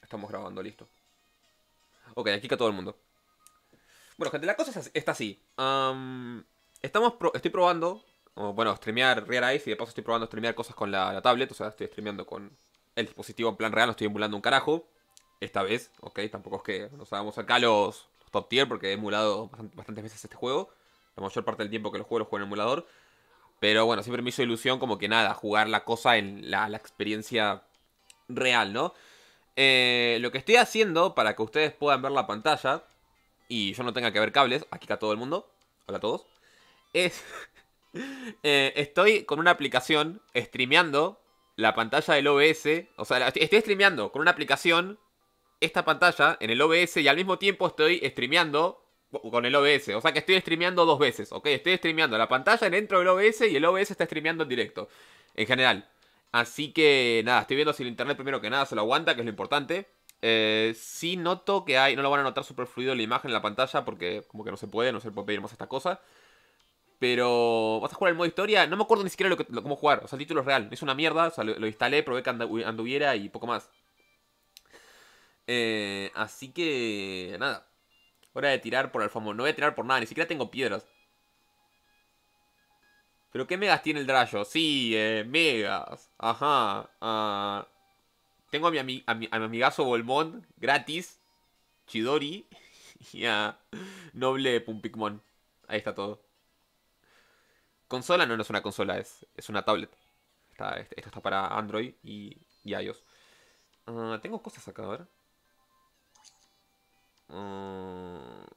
Estamos grabando, listo. Ok, aquí está todo el mundo. Bueno, gente, la cosa está así. Estoy probando, o, bueno, streamear Real Eyes y de paso estoy probando streamear cosas con la tablet. O sea, estoy streameando con el dispositivo en plan real, no estoy emulando un carajo. Esta vez, ok, tampoco es que nos hagamos acá los top tier porque he emulado bastantes veces este juego. La mayor parte del tiempo que lo juego en emulador. Pero bueno, siempre me hizo ilusión como que nada, jugar la cosa en la experiencia real, ¿no? Lo que estoy haciendo para que ustedes puedan ver la pantalla y yo no tenga que ver cables, aquí está todo el mundo, hola a todos, es... estoy con una aplicación streameando la pantalla del OBS, o sea, estoy streameando con una aplicación esta pantalla en el OBS y al mismo tiempo estoy streameando con el OBS, o sea que estoy streameando dos veces, ¿ok? Estoy streameando la pantalla dentro del OBS y el OBS está streameando en directo, en general. Así que nada, estoy viendo si el internet primero que nada se lo aguanta, que es lo importante. Sí noto que no lo van a notar super fluido la imagen en la pantalla porque como que no se puede pedir más esta cosa. Pero vas a jugar el modo historia, no me acuerdo ni siquiera cómo jugar, o sea, el título es real, es una mierda, o sea, lo instalé, probé que anduviera y poco más. Así que nada, hora de tirar por el famoso, no voy a tirar por nada, ni siquiera tengo piedras. ¿Pero qué megas tiene el Drayo? Sí, megas, ajá, tengo a mi amigazo Bolmón gratis, Chidori y a Noble Pumpikmon. Ahí está todo. Consola no, no es una consola, es una tablet. Esto está para Android y iOS. Tengo cosas acá, a ver. Ah,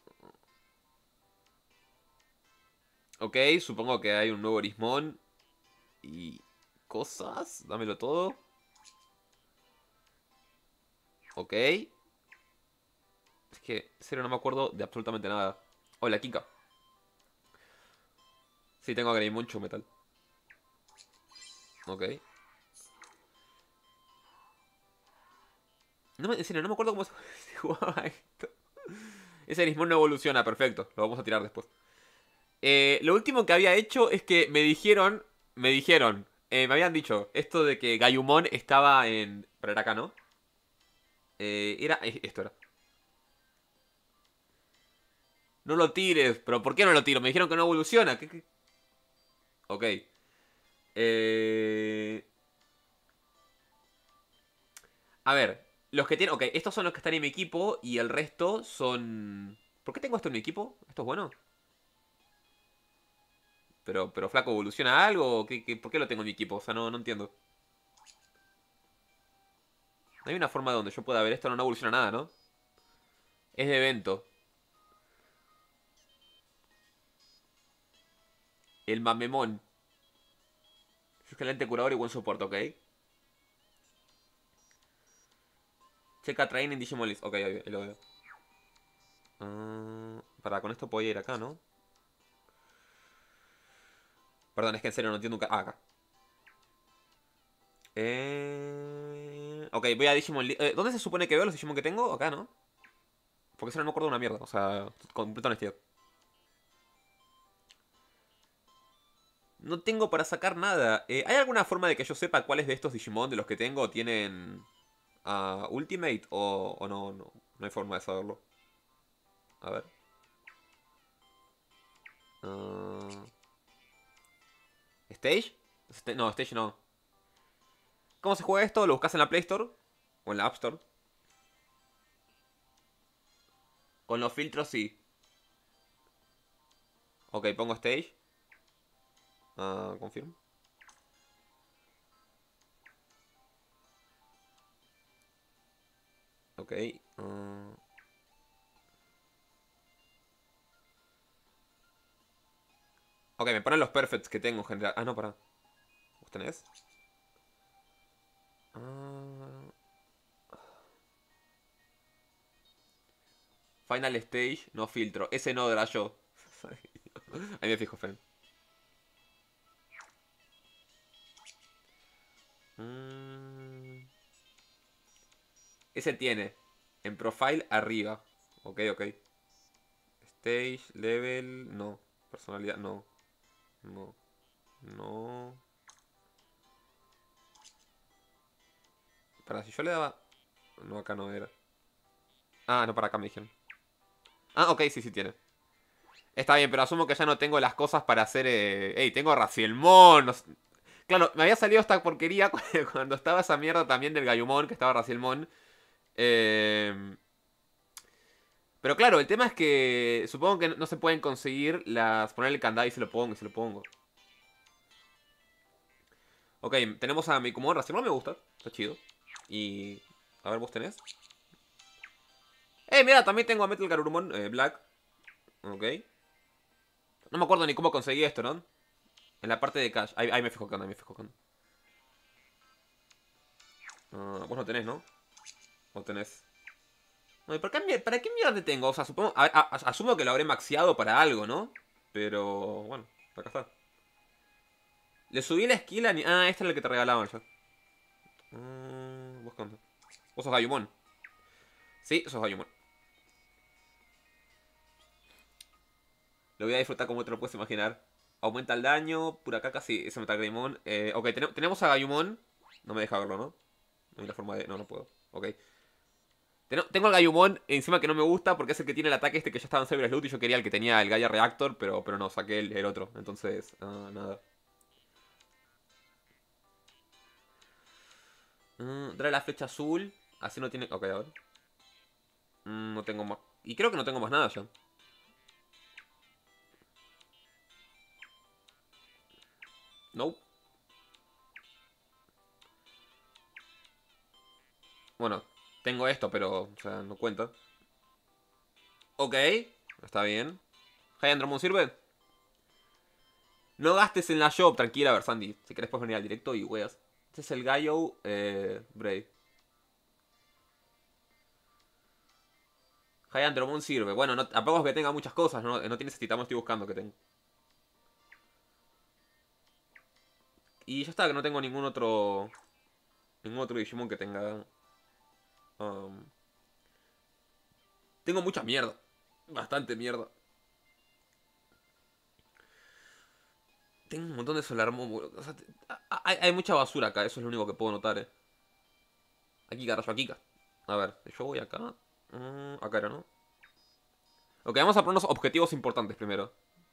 ok, supongo que hay un nuevo Orismon y cosas. Dámelo todo. Ok. Es que, en serio, no me acuerdo de absolutamente nada. Hola, Kika. Sí, tengo a Greymon Metal. Ok. En serio, no me acuerdo cómo se jugaba esto. Ese Orismon no evoluciona, perfecto. Lo vamos a tirar después. Lo último que había hecho es que me habían dicho esto de que Gayumon estaba en... Pero era acá, ¿no? Esto era. No lo tires, pero ¿por qué no lo tiro? Me dijeron que no evoluciona. ¿Qué? Ok. Eh... A ver, los que tienen... Ok, estos son los que están en mi equipo y el resto son... ¿Por qué tengo esto en mi equipo? ¿Esto es bueno? Pero flaco, ¿evoluciona algo? ¿Por qué lo tengo en mi equipo? O sea, no entiendo. No hay una forma donde yo pueda ver esto, no evoluciona nada, ¿no? Es de evento. El mamemón. Excelente curador y buen soporte, ok. Checa train en Digimon List. Ok, ahí lo veo. Con esto puedo ir acá, ¿no? Perdón, es que en serio no entiendo nunca. Acá. Ok, voy a Digimon List. ¿Dónde se supone que veo los Digimon que tengo? Acá, ¿no? Porque eso no me acuerdo de una mierda. O sea, completa honestidad. No tengo para sacar nada. ¿Hay alguna forma de que yo sepa cuáles de estos Digimon de los que tengo tienen Ultimate? ¿O no, no hay forma de saberlo? A ver. Ah, ¿Stage? No, Stage no. ¿Cómo se juega esto? ¿Lo buscas en la Play Store? ¿O en la App Store? Con los filtros sí. Ok, pongo Stage. Confirm. Ok. Ok, me ponen los perfects que tengo en general. No, pará. ¿Vos tenés? Ah, Final Stage, no filtro. Ese no era yo. Ahí me fijo, Fen. Mm, Ese tiene. En profile arriba. Ok, ok. Stage, level, no. Personalidad, no. No. No. Para si yo le daba. No, acá no era. Ah, no, para acá me dijeron. Ah, ok, sí, sí tiene. Está bien, pero asumo que ya no tengo las cosas para hacer... Ey, tengo Racielmon. Claro, me había salido esta porquería cuando estaba esa mierda también del Gayumon, que estaba Racielmon. Eh... Pero claro, el tema es que supongo que no se pueden conseguir las... Ponerle el candado y se lo pongo, y se lo pongo. Ok, tenemos a Mikumon. Racielmon me gusta, está chido. Y... A ver, ¿vos tenés? Mira, también tengo a Metal Garurumon Black. Ok. No me acuerdo ni cómo conseguí esto, ¿no? En la parte de cash. Ahí me fijo que anda, ahí me fijo que anda. Vos no tenés, ¿no? ¿O tenés? No, ¿y para qué mierda te tengo? O sea, supongo, asumo que lo habré maxeado para algo, ¿no? Pero, bueno, acá está. Le subí la skill a... Ah, esta es la que te regalaban ya. ¿Vos qué onda? Vos sos Gayumon. Sí, sos Gayumon. Lo voy a disfrutar como te lo puedes imaginar. Aumenta el daño, pura caca, sí, ese Metal Greymon. Ok, tenemos a Gayumon. No me deja verlo, ¿no? No hay la forma de... No, no puedo. Ok. Tengo el Gayumon encima que no me gusta porque es el que tiene el ataque este que ya estaba en Cyber Loot y yo quería el que tenía el Gaia Reactor, pero no, saqué el otro. Entonces, nada. Trae la flecha azul. Así no tiene... Ok, a ver. No tengo más... Y creo que no tengo más nada ya. No. Bueno, tengo esto, pero... O sea, no cuenta. Ok. Está bien. ¿High Andromon sirve? No gastes en la shop, tranquila, a ver, Sandy. Si querés puedes venir al directo y weas. Este es el Gaio Brave. High Andromon sirve. Bueno, no, tampoco es que tenga muchas cosas, no tiene ese titán, estoy buscando que tenga. Y ya está, que no tengo ningún otro... Ningún otro Digimon que tenga... um, Tengo mucha mierda. Bastante mierda. Tengo un montón de Solarmon. O sea, hay mucha basura acá, eso es lo único que puedo notar, Aquí, rayo, aquí. A ver, yo voy acá. Acá era, ¿no? Ok, vamos a ponernos objetivos importantes primero.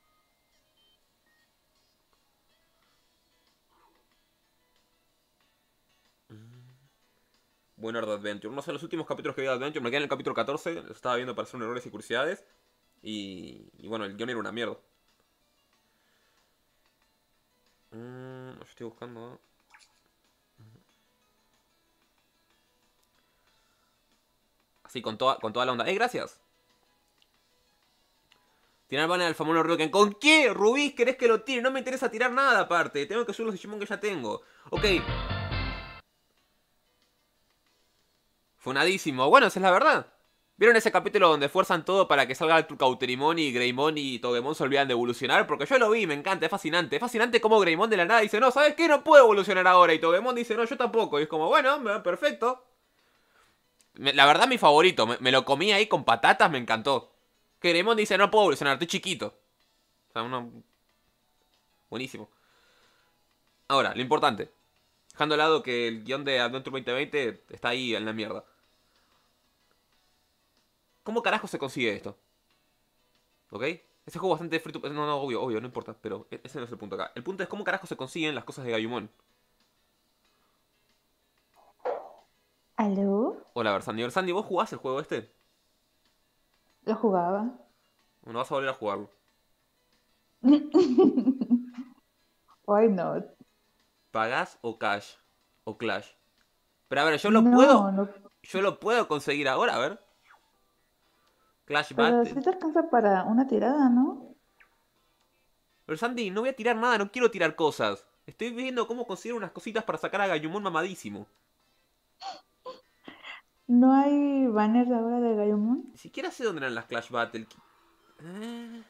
Bueno, Art Adventure. No sé, los últimos capítulos que vi de Adventure me quedé en el capítulo 14. Lo estaba viendo para hacer un errores y curiosidades. Y bueno, el guión era una mierda. Yo estoy buscando. Así, con toda la onda. Gracias! Tirar banner al famoso Ryoken. ¿Con qué? Rubí, ¿querés que lo tire? No me interesa tirar nada aparte. Tengo que subir los Digimon que ya tengo. Ok. Funadísimo. Bueno, esa es la verdad. ¿Vieron ese capítulo donde fuerzan todo para que salga Cauterimon y Greymon y Togemon se olvidan de evolucionar? Porque yo lo vi, me encanta, es fascinante. Es fascinante cómo Greymon de la nada dice, no, ¿sabes qué? No puedo evolucionar ahora. Y Togemon dice, no, yo tampoco. Y es como, bueno, perfecto. La verdad, mi favorito. Me lo comí ahí con patatas, me encantó. Que Greymon dice, no puedo evolucionar, estoy chiquito. O sea, uno... Buenísimo. Ahora, lo importante. Dejando de lado que el guión de Adventure 2020 está ahí en la mierda. ¿Cómo carajo se consigue esto? ¿Ok? Ese juego bastante free to... No, no, obvio, no importa. Pero ese no es el punto acá. El punto es cómo carajo se consiguen las cosas de Gayumon. ¿Aló? Hola, Versandi. Versandi, ¿vos jugás el juego este? Lo jugaba. ¿O no vas a volver a jugarlo? Why not? ¿Pagás o cash? ¿O Clash? Pero a ver, yo lo No, puedo... no, Yo lo puedo conseguir ahora, a ver. Clash pero Battle. si te alcanza para una tirada, ¿no? Versandi, no voy a tirar nada, no quiero tirar cosas. Estoy viendo cómo conseguir unas cositas para sacar a Gayumon mamadísimo. No hay banners ahora de Gaiumon Ni siquiera sé dónde eran las Clash Battle. Eh,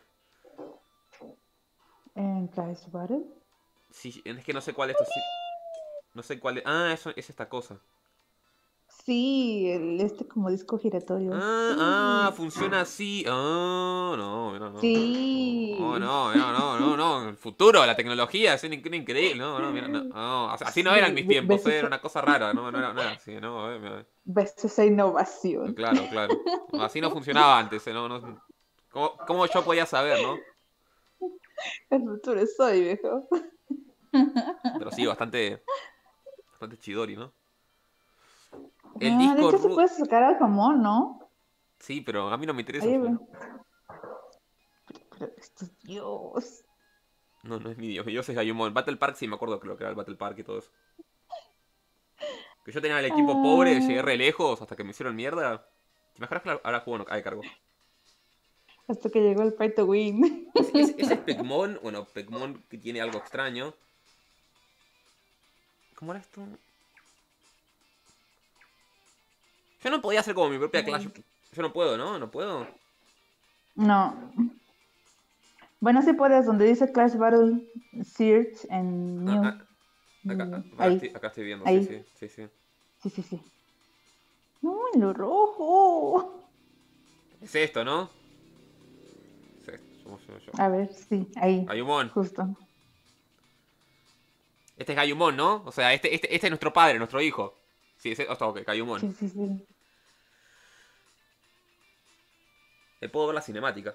en Clash Battle. Sí, es que no sé cuál es esto. Sí. No sé cuál es. Ah, eso es esta cosa. Sí, este como disco giratorio. Funciona así. No, mira, no. No, Sí. no, no, no, no, no. El futuro, la tecnología, es increíble. No, no, mira, no. No, así no eran Sí, mis tiempos, ¿ves era esa, una cosa rara, no era así, no, ves esa innovación? claro, claro. Así no funcionaba antes, no. ¿Cómo yo podía saber, no? El futuro soy, viejo. Pero sí, bastante chidori, ¿no? El Ah, de disco hecho se root. puede sacar al jamón, ¿no? Sí, pero a mí no me interesa el Oye, fondo. pero esto es Dios. No, no es mi Dios. Mi Dios es Gayumon. Battle Park sí me acuerdo que lo que era el Battle Park y todo eso. Que yo tenía el equipo pobre, llegué Ah, re lejos hasta que me hicieron mierda. ¿Te imaginas que ahora juego no, de cargo? hasta que llegó el Pay to Win. Ese es Pegmon. Bueno, Pegmon que tiene algo extraño. ¿Cómo era esto? Yo no podía hacer como mi propia Clash. Yo no puedo, ¿no? No puedo. No. Bueno, sí puedes, donde dice Clash Battle Search en Ah, ah, New. acá, Ahí, acá estoy viendo, sí, ahí. sí, sí, sí. Sí, sí, sí. No, en lo rojo. Es esto, ¿no? Es esto. Yo. A ver, sí, ahí, Gayumon. justo. Este es Gayumon, ¿no? O sea, este es nuestro padre, nuestro hijo. Sí, ok, Gayumon. Sí, sí, sí. Puedo ver la cinemática.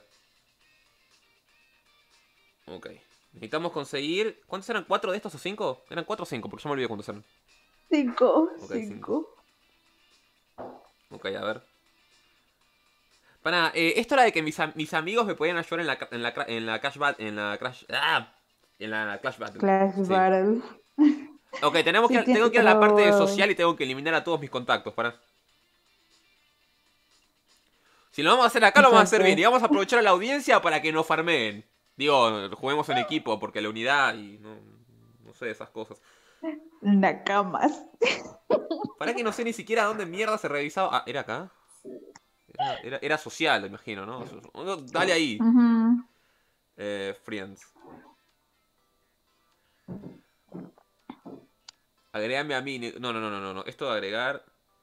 Ok. Necesitamos conseguir. ¿Cuántos eran? ¿Cuatro de estos o cinco? Eran cuatro o cinco, porque yo me olvidé cuántos eran. 5, Ok, cinco. 5. Ok, a ver. Esto era de que mis amigos me podían ayudar en la Clash Battle. Clash Sí. Battle. Ok, Sí, tengo que ir a la parte de pero social y tengo que eliminar a todos mis contactos. Si lo vamos a hacer acá, lo vamos a hacer bien. Y exacto. vamos a aprovechar a la audiencia para que nos farmeen. Digo, juguemos en equipo, porque la unidad y no sé, esas cosas. Nakamas. Para que no sé ni siquiera dónde mierda se revisaba. Ah, ¿era acá? Era social, me imagino, ¿no? Dale ahí. Ujú. Friends. Agregame a mí. No. Esto de agregar.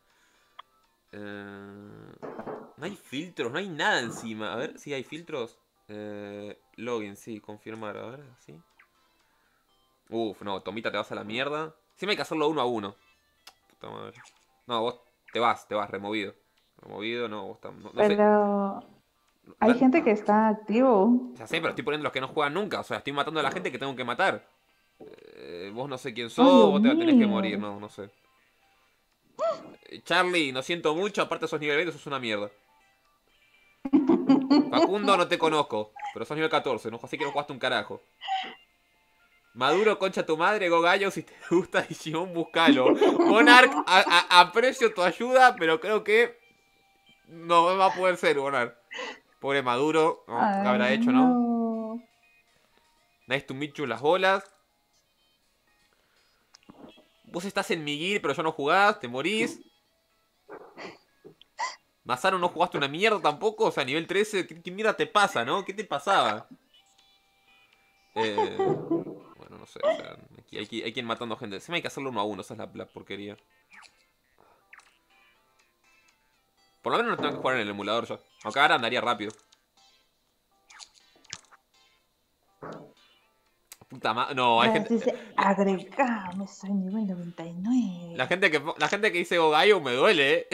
No hay filtros, no hay nada encima. A ver si hay filtros. Login, sí, confirmar. A ver, sí. Uf, no, Tomita, te vas a la mierda. Siempre hay que hacerlo uno a uno. Puta madre. No, vos te vas, removido. Removido, no, vos no sé. Pero hay gente que está activo. Ya sé, pero estoy poniendo los que no juegan nunca. O sea, estoy matando a la gente que tengo que matar. Vos no sé quién Oh, sos, Dios vos te tenés que morir, mío. no sé. Charlie, no siento mucho, aparte sos nivel 20, sos una mierda. Facundo, no te conozco, pero sos nivel 14, ¿no? Así que no jugaste un carajo. Maduro, concha tu madre, Go Gallo, si te gusta Digimon, buscalo. Monarch, aprecio tu ayuda, pero creo que no va a poder ser, Monarch. Pobre Maduro, ¿no? ¿Qué Ay, habrá hecho, no? no. Nice to meet you, las bolas. Vos estás en mi guild, pero yo no jugás, te morís. Masano, no jugaste una mierda tampoco, o sea, nivel 13, ¿qué mierda te pasa, no? ¿Qué te pasaba? Eh, bueno, no sé, o sea, aquí hay quien matando gente. Encima hay que hacerlo uno a uno, esa es la porquería. Por lo menos no tengo que jugar en el emulador yo. Aunque ahora andaría rápido. Puta madre. No, hay Veas, gente. dice, agregame, soy nivel 99. La gente que dice Gogayo me duele,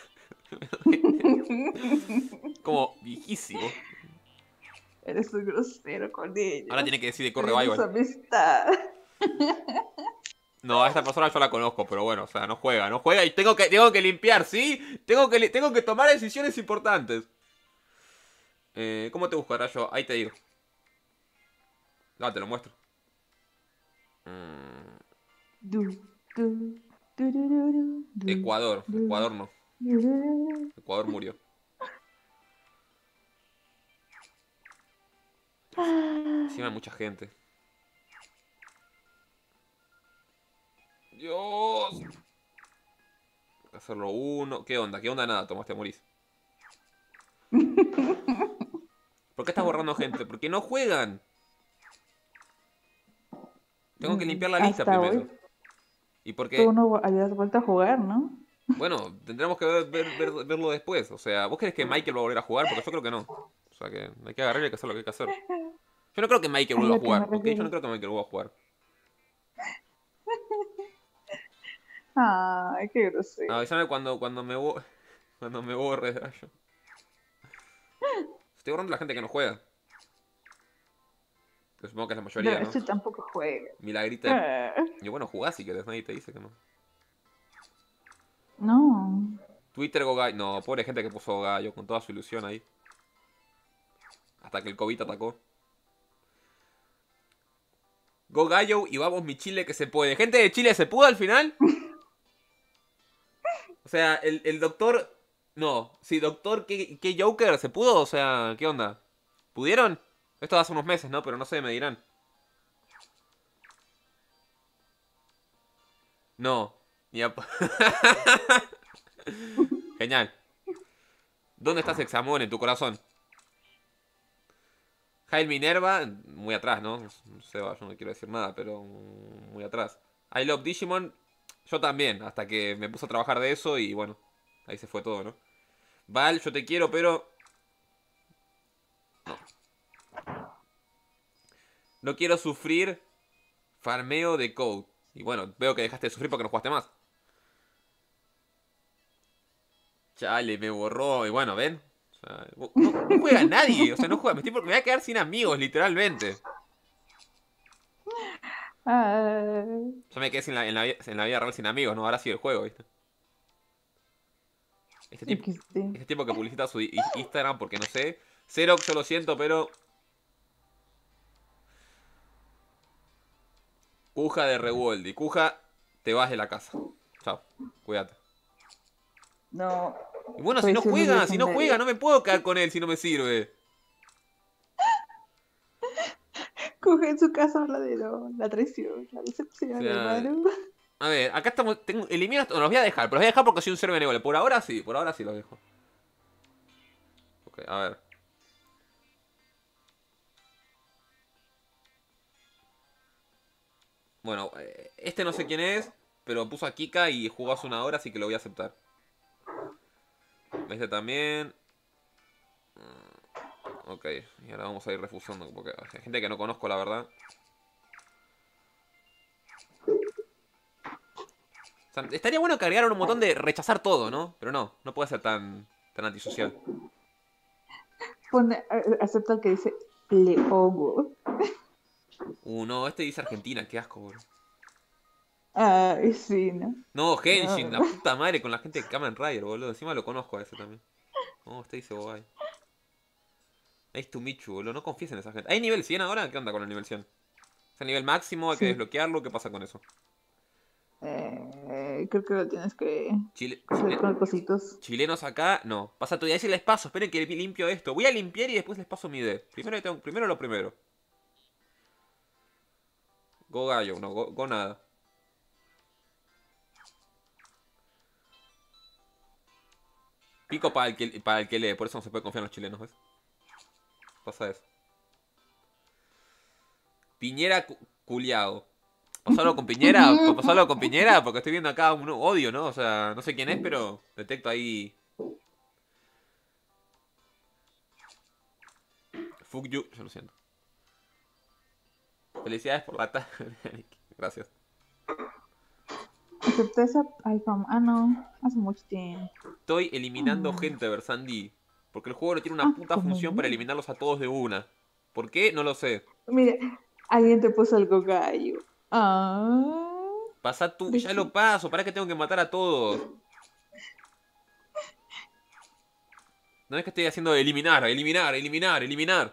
Como viejísimo. Eres un grosero con Ahora tiene ellos. que decir de corre Perdimos su Bible. amistad. No, a esta persona yo la conozco, pero bueno, o sea, no juega y tengo que limpiar, ¿sí? Tengo que tomar decisiones importantes. ¿Cómo te buscará yo? Ahí te digo. No, te lo muestro. Mm, Du, du, du, du, du, du, Ecuador. du, Ecuador no. du, du. Ecuador murió. Encima hay Ah, mucha gente. Dios. Hacerlo uno. ¿Qué onda? ¿Qué onda nada? Tomaste a morís. ¿Por qué estás borrando gente? Porque no juegan. Tengo que limpiar la lista hasta primero. hoy Y tú porque. no habías vuelto a jugar, ¿no? Bueno, tendremos que verlo después. O sea, ¿vos crees que Michael va a volver a jugar? Porque yo creo que no. O sea, que hay que agarrar y hay que hacer lo que hay que hacer. Yo no creo que Michael A vuelva a lo que me jugar, ¿ok? Yo no refiero. creo que Michael vuelva a jugar. Ay, qué grosero. Avísame cuando me borre. Estoy borrando a la gente que no juega. Que supongo que es la Pero mayoría, ¿no? este tampoco juega. Milagrita de... Ah, Y bueno, jugás si querés, nadie te dice que no. no. Twitter Gogallo. No, pobre gente que puso Gogallo con toda su ilusión ahí. Hasta que el COVID atacó. Gogallo y vamos mi Chile que se puede. Gente de Chile, ¿se pudo al final? O sea, el doctor... No, sí, doctor, ¿qué Joker? ¿Se pudo? O sea, ¿qué onda? ¿Pudieron? Esto hace unos meses, ¿no? Pero no sé, me dirán. No. Ni a... Genial. ¿Dónde estás, Examón, en tu corazón? Jail Minerva, muy atrás, ¿no? No sé, yo no quiero decir nada, pero muy atrás. I Love Digimon, yo también, hasta que me puse a trabajar de eso y bueno, ahí se fue todo, ¿no? Val, yo te quiero, pero no. No quiero sufrir farmeo de Code. Y bueno, veo que dejaste de sufrir porque no jugaste más. Chale, me borró. Y bueno, ¿ven? O sea, no juega nadie. O sea, no juega. Me voy a quedar sin amigos, literalmente. Ay, Yo me quedé en la vida real sin amigos, ¿no? Ahora sí el juego, ¿viste? Este tipo, XD. este tipo que publicita su Instagram porque no sé. Xerox, yo lo siento, pero... Cuja de Revoldi. Cuja, te vas de la casa. Chao. Cuídate. No, Y bueno, traiciones si no juega, legendarias. no me puedo quedar con él si no me sirve. Coge en su casa habla de la traición, la O decepción, sea, hermano. a ver, acá estamos. Elimino esto. No, los voy a dejar, pero los voy a dejar porque soy un ser benévolo. Por ahora sí los dejo. Ok, a ver. Bueno, este no sé quién es, pero puso a Kika y jugó hace una hora, así que lo voy a aceptar. Este también. Ok, y ahora vamos a ir refusando, porque hay gente que no conozco, la verdad. O sea, estaría bueno que agregaran un botón de rechazar todo, ¿no? Pero no puede ser tan antisocial. Pone, acepta el que dice Leogo. No, este dice Argentina, qué asco, bro. Ay, sí, ¿no? No, Henshin, la No. puta madre con la gente de Kamen Rider, boludo. Encima lo conozco a ese también. No, este dice Bobai. Nice to meet you, boludo. No confíes en esa gente. ¿Hay nivel 100 ahora? ¿Qué onda con el nivel 100? ¿Es el nivel máximo? ¿Hay que Sí. desbloquearlo? ¿Qué pasa con eso? Creo que lo tienes que Chile, hacer con cositos. chilenos acá, no. Pasa tu idea y les paso. Esperen que limpio esto. Voy a limpiar y después les paso mi ID. Primero lo primero. Go gallo, no, go nada. Pico para el que lee, por eso no se puede confiar en los chilenos, ¿ves? Pasa eso. Piñera culiao. ¿Pasó algo con Piñera? Porque estoy viendo acá un odio, ¿no? O sea, no sé quién es, pero detecto ahí. Fuck you, yo lo siento. Felicidades por la Gracias. Acepté esa iPhone. Ah, no. Hace mucho tiempo. Estoy eliminando Ah, gente, Versandi. Porque el juego no tiene una ah, puta como función para yo. eliminarlos a todos de una. ¿Por qué? No lo sé. Mira, alguien te puso algo gallo. Ah, Pasa tú, de ya lo chi- paso. ¿Para qué tengo que matar a todos? No es que estoy haciendo eliminar.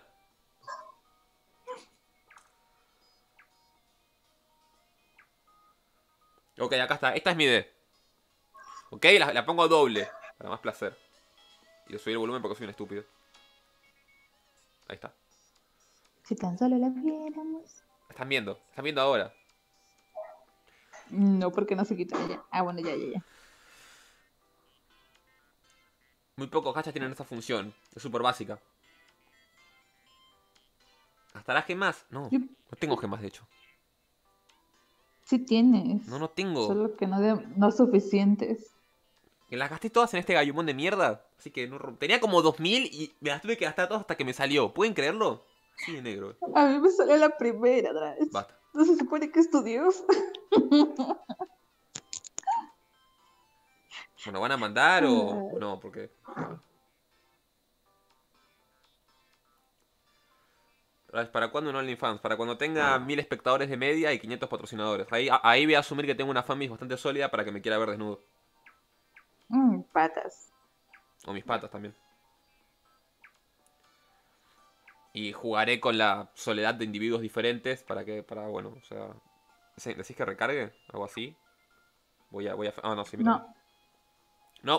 Ok, acá está. Esta es mi D. Ok, la pongo doble. Para más placer. Y subir el volumen porque soy un estúpido. Ahí está. Si tan solo la viéramos. Están viendo ahora. No, porque no se quita ya. Ah, bueno, ya. Muy pocos gachas tienen esta función. Es súper básica. ¿Hasta las gemas? No, Sí, no tengo gemas de hecho. sí tienes. No tengo. Solo que no, no suficientes. Que las gasté todas en este gallumón de mierda. Así que tenía como 2000 y me las tuve que gastar todas hasta que me salió. ¿Pueden creerlo? Sí, de negro. A mí me salió la primera, Drash. Basta. ¿No se supone que es tu Dios? Bueno, ¿van a mandar o Ay, no? Porque... ¿Para cuándo un OnlyFans? Para cuando tenga 1000 espectadores de media y 500 patrocinadores. Ahí voy a asumir que tengo una fanbase bastante sólida para que me quiera ver desnudo. patas. O mis patas también. Y jugaré con la soledad de individuos diferentes bueno, o sea... ¿Decís que recargue? ¿Algo así? Ah, no, sí, mira. No, No.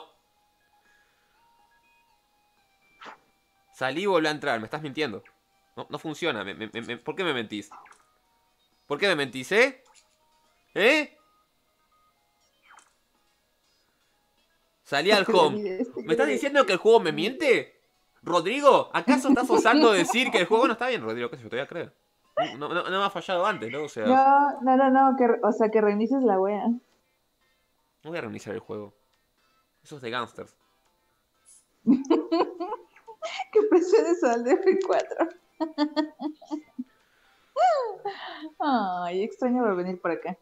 Salí y volví a entrar, me estás mintiendo. No, no funciona. ¿Por qué me mentís? ¿Por qué me mentís, eh? ¿Eh? Salí al porque la home. vida ¿Me estás quiere. diciendo que el juego me miente? Rodrigo, ¿acaso estás osando decir que el juego no está bien, Rodrigo? ¿Qué sé yo? Te voy a creer. No me ha fallado antes, ¿no? O sea, No, o sea, que reinicies la wea. no voy a reiniciar el juego. Eso es de gangsters. Que presiones al F4. Ay, extraño venir por acá.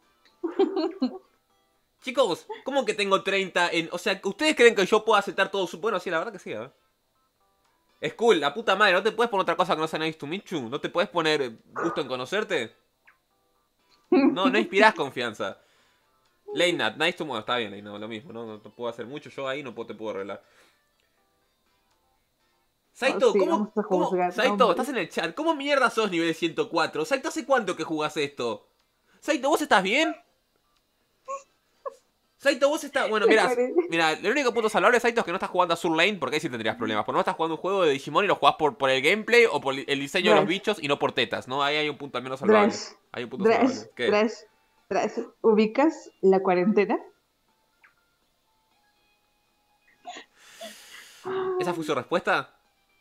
Chicos, ¿cómo que tengo 30 en...? O sea, ¿ustedes creen que yo puedo aceptar todo su... Bueno, sí, la verdad que sí, Es cool, la puta madre, ¿no te puedes poner otra cosa que no sea Nice to meet you? ¿No te puedes poner gusto en conocerte? No, no inspirás confianza. Late Nat, nice to... Bueno, está bien, Late Nat, lo mismo, ¿no? No te puedo hacer mucho, yo ahí no te puedo arreglar. Oh, Saito, sí, vamos a juzgar Saito, nombres. estás en el chat. ¿Cómo mierda sos nivel 104? Saito, ¿hace cuánto que jugás esto? Saito, ¿vos estás bien? Saito, vos estás... Bueno, Me mirá, parece. mira, el único punto salvable, Saito, es que no estás jugando a Sur Lane, porque ahí sí tendrías problemas. Porque no estás jugando un juego de Digimon y lo jugás por el gameplay o por el diseño de los Drash, bichos y no por tetas, ¿no? Ahí hay un punto al menos salvable. Drash, Hay un punto Drash, salvable. ¿Qué? Drash, Drash. ¿Ubicas la cuarentena? ¿Esa fue su respuesta?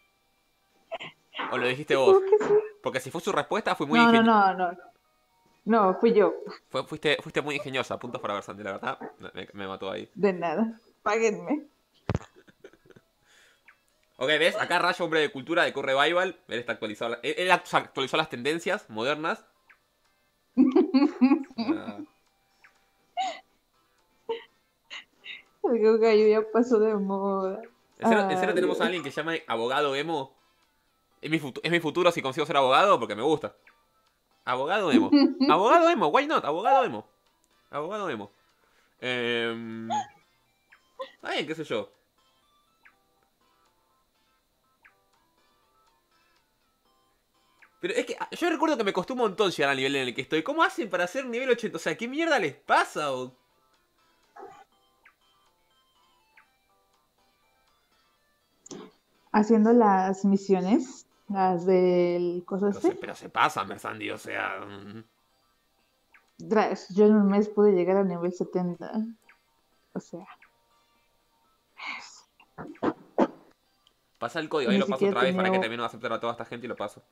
¿O lo dijiste vos? Supongo que sí. Porque si fue su respuesta, fue muy No, no, ingeniosa. no, no. No, fui yo. Fuiste muy ingeniosa. Puntos para Versante, la verdad. Me mató ahí. De nada. Páguenme. Ok, ¿ves? Acá Rayo, hombre de cultura de Core Revival. Él está actualizado. Él actualizó las tendencias modernas. Ah, El gallo ya pasó de moda. en serio Ay, tenemos a Dios. alguien que se llama Abogado Emo. Es mi futuro si consigo ser abogado porque me gusta. Abogado Emo. Abogado Emo, why not? Abogado Emo. Abogado Emo. Está bien, qué sé yo. Pero es que yo recuerdo que me costó un montón llegar al nivel en el que estoy. ¿Cómo hacen para hacer nivel 80? O sea, ¿qué mierda les pasa? Haciendo las misiones, las del coso este. Pero se pasa, Mersandi, o sea... Yo en un mes pude llegar a nivel 70. O sea, Pasa el código, y ahí ni lo paso siquiera otra vez para tenía. que termine de aceptar a toda esta gente y lo paso.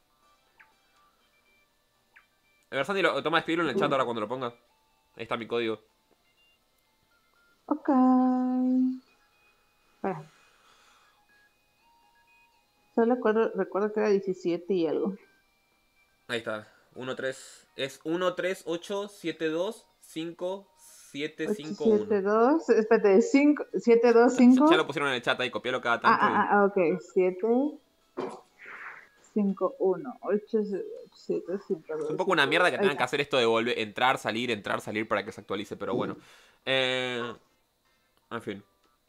Mersandi, toma escribirlo en el chat ahora cuando lo ponga. Ahí está mi código. Ok. Para. Solo recuerdo que era 17 y algo. Ahí está. 13. Es 138725751. 872. Espérate, 5, 725. Ya lo pusieron en el chat ahí, copialo cada Ah, tanto y... ok. 751. 8752. Es un poco una mierda que Ahí tengan que está. hacer esto de volver, entrar, salir para que se actualice, pero bueno. En fin.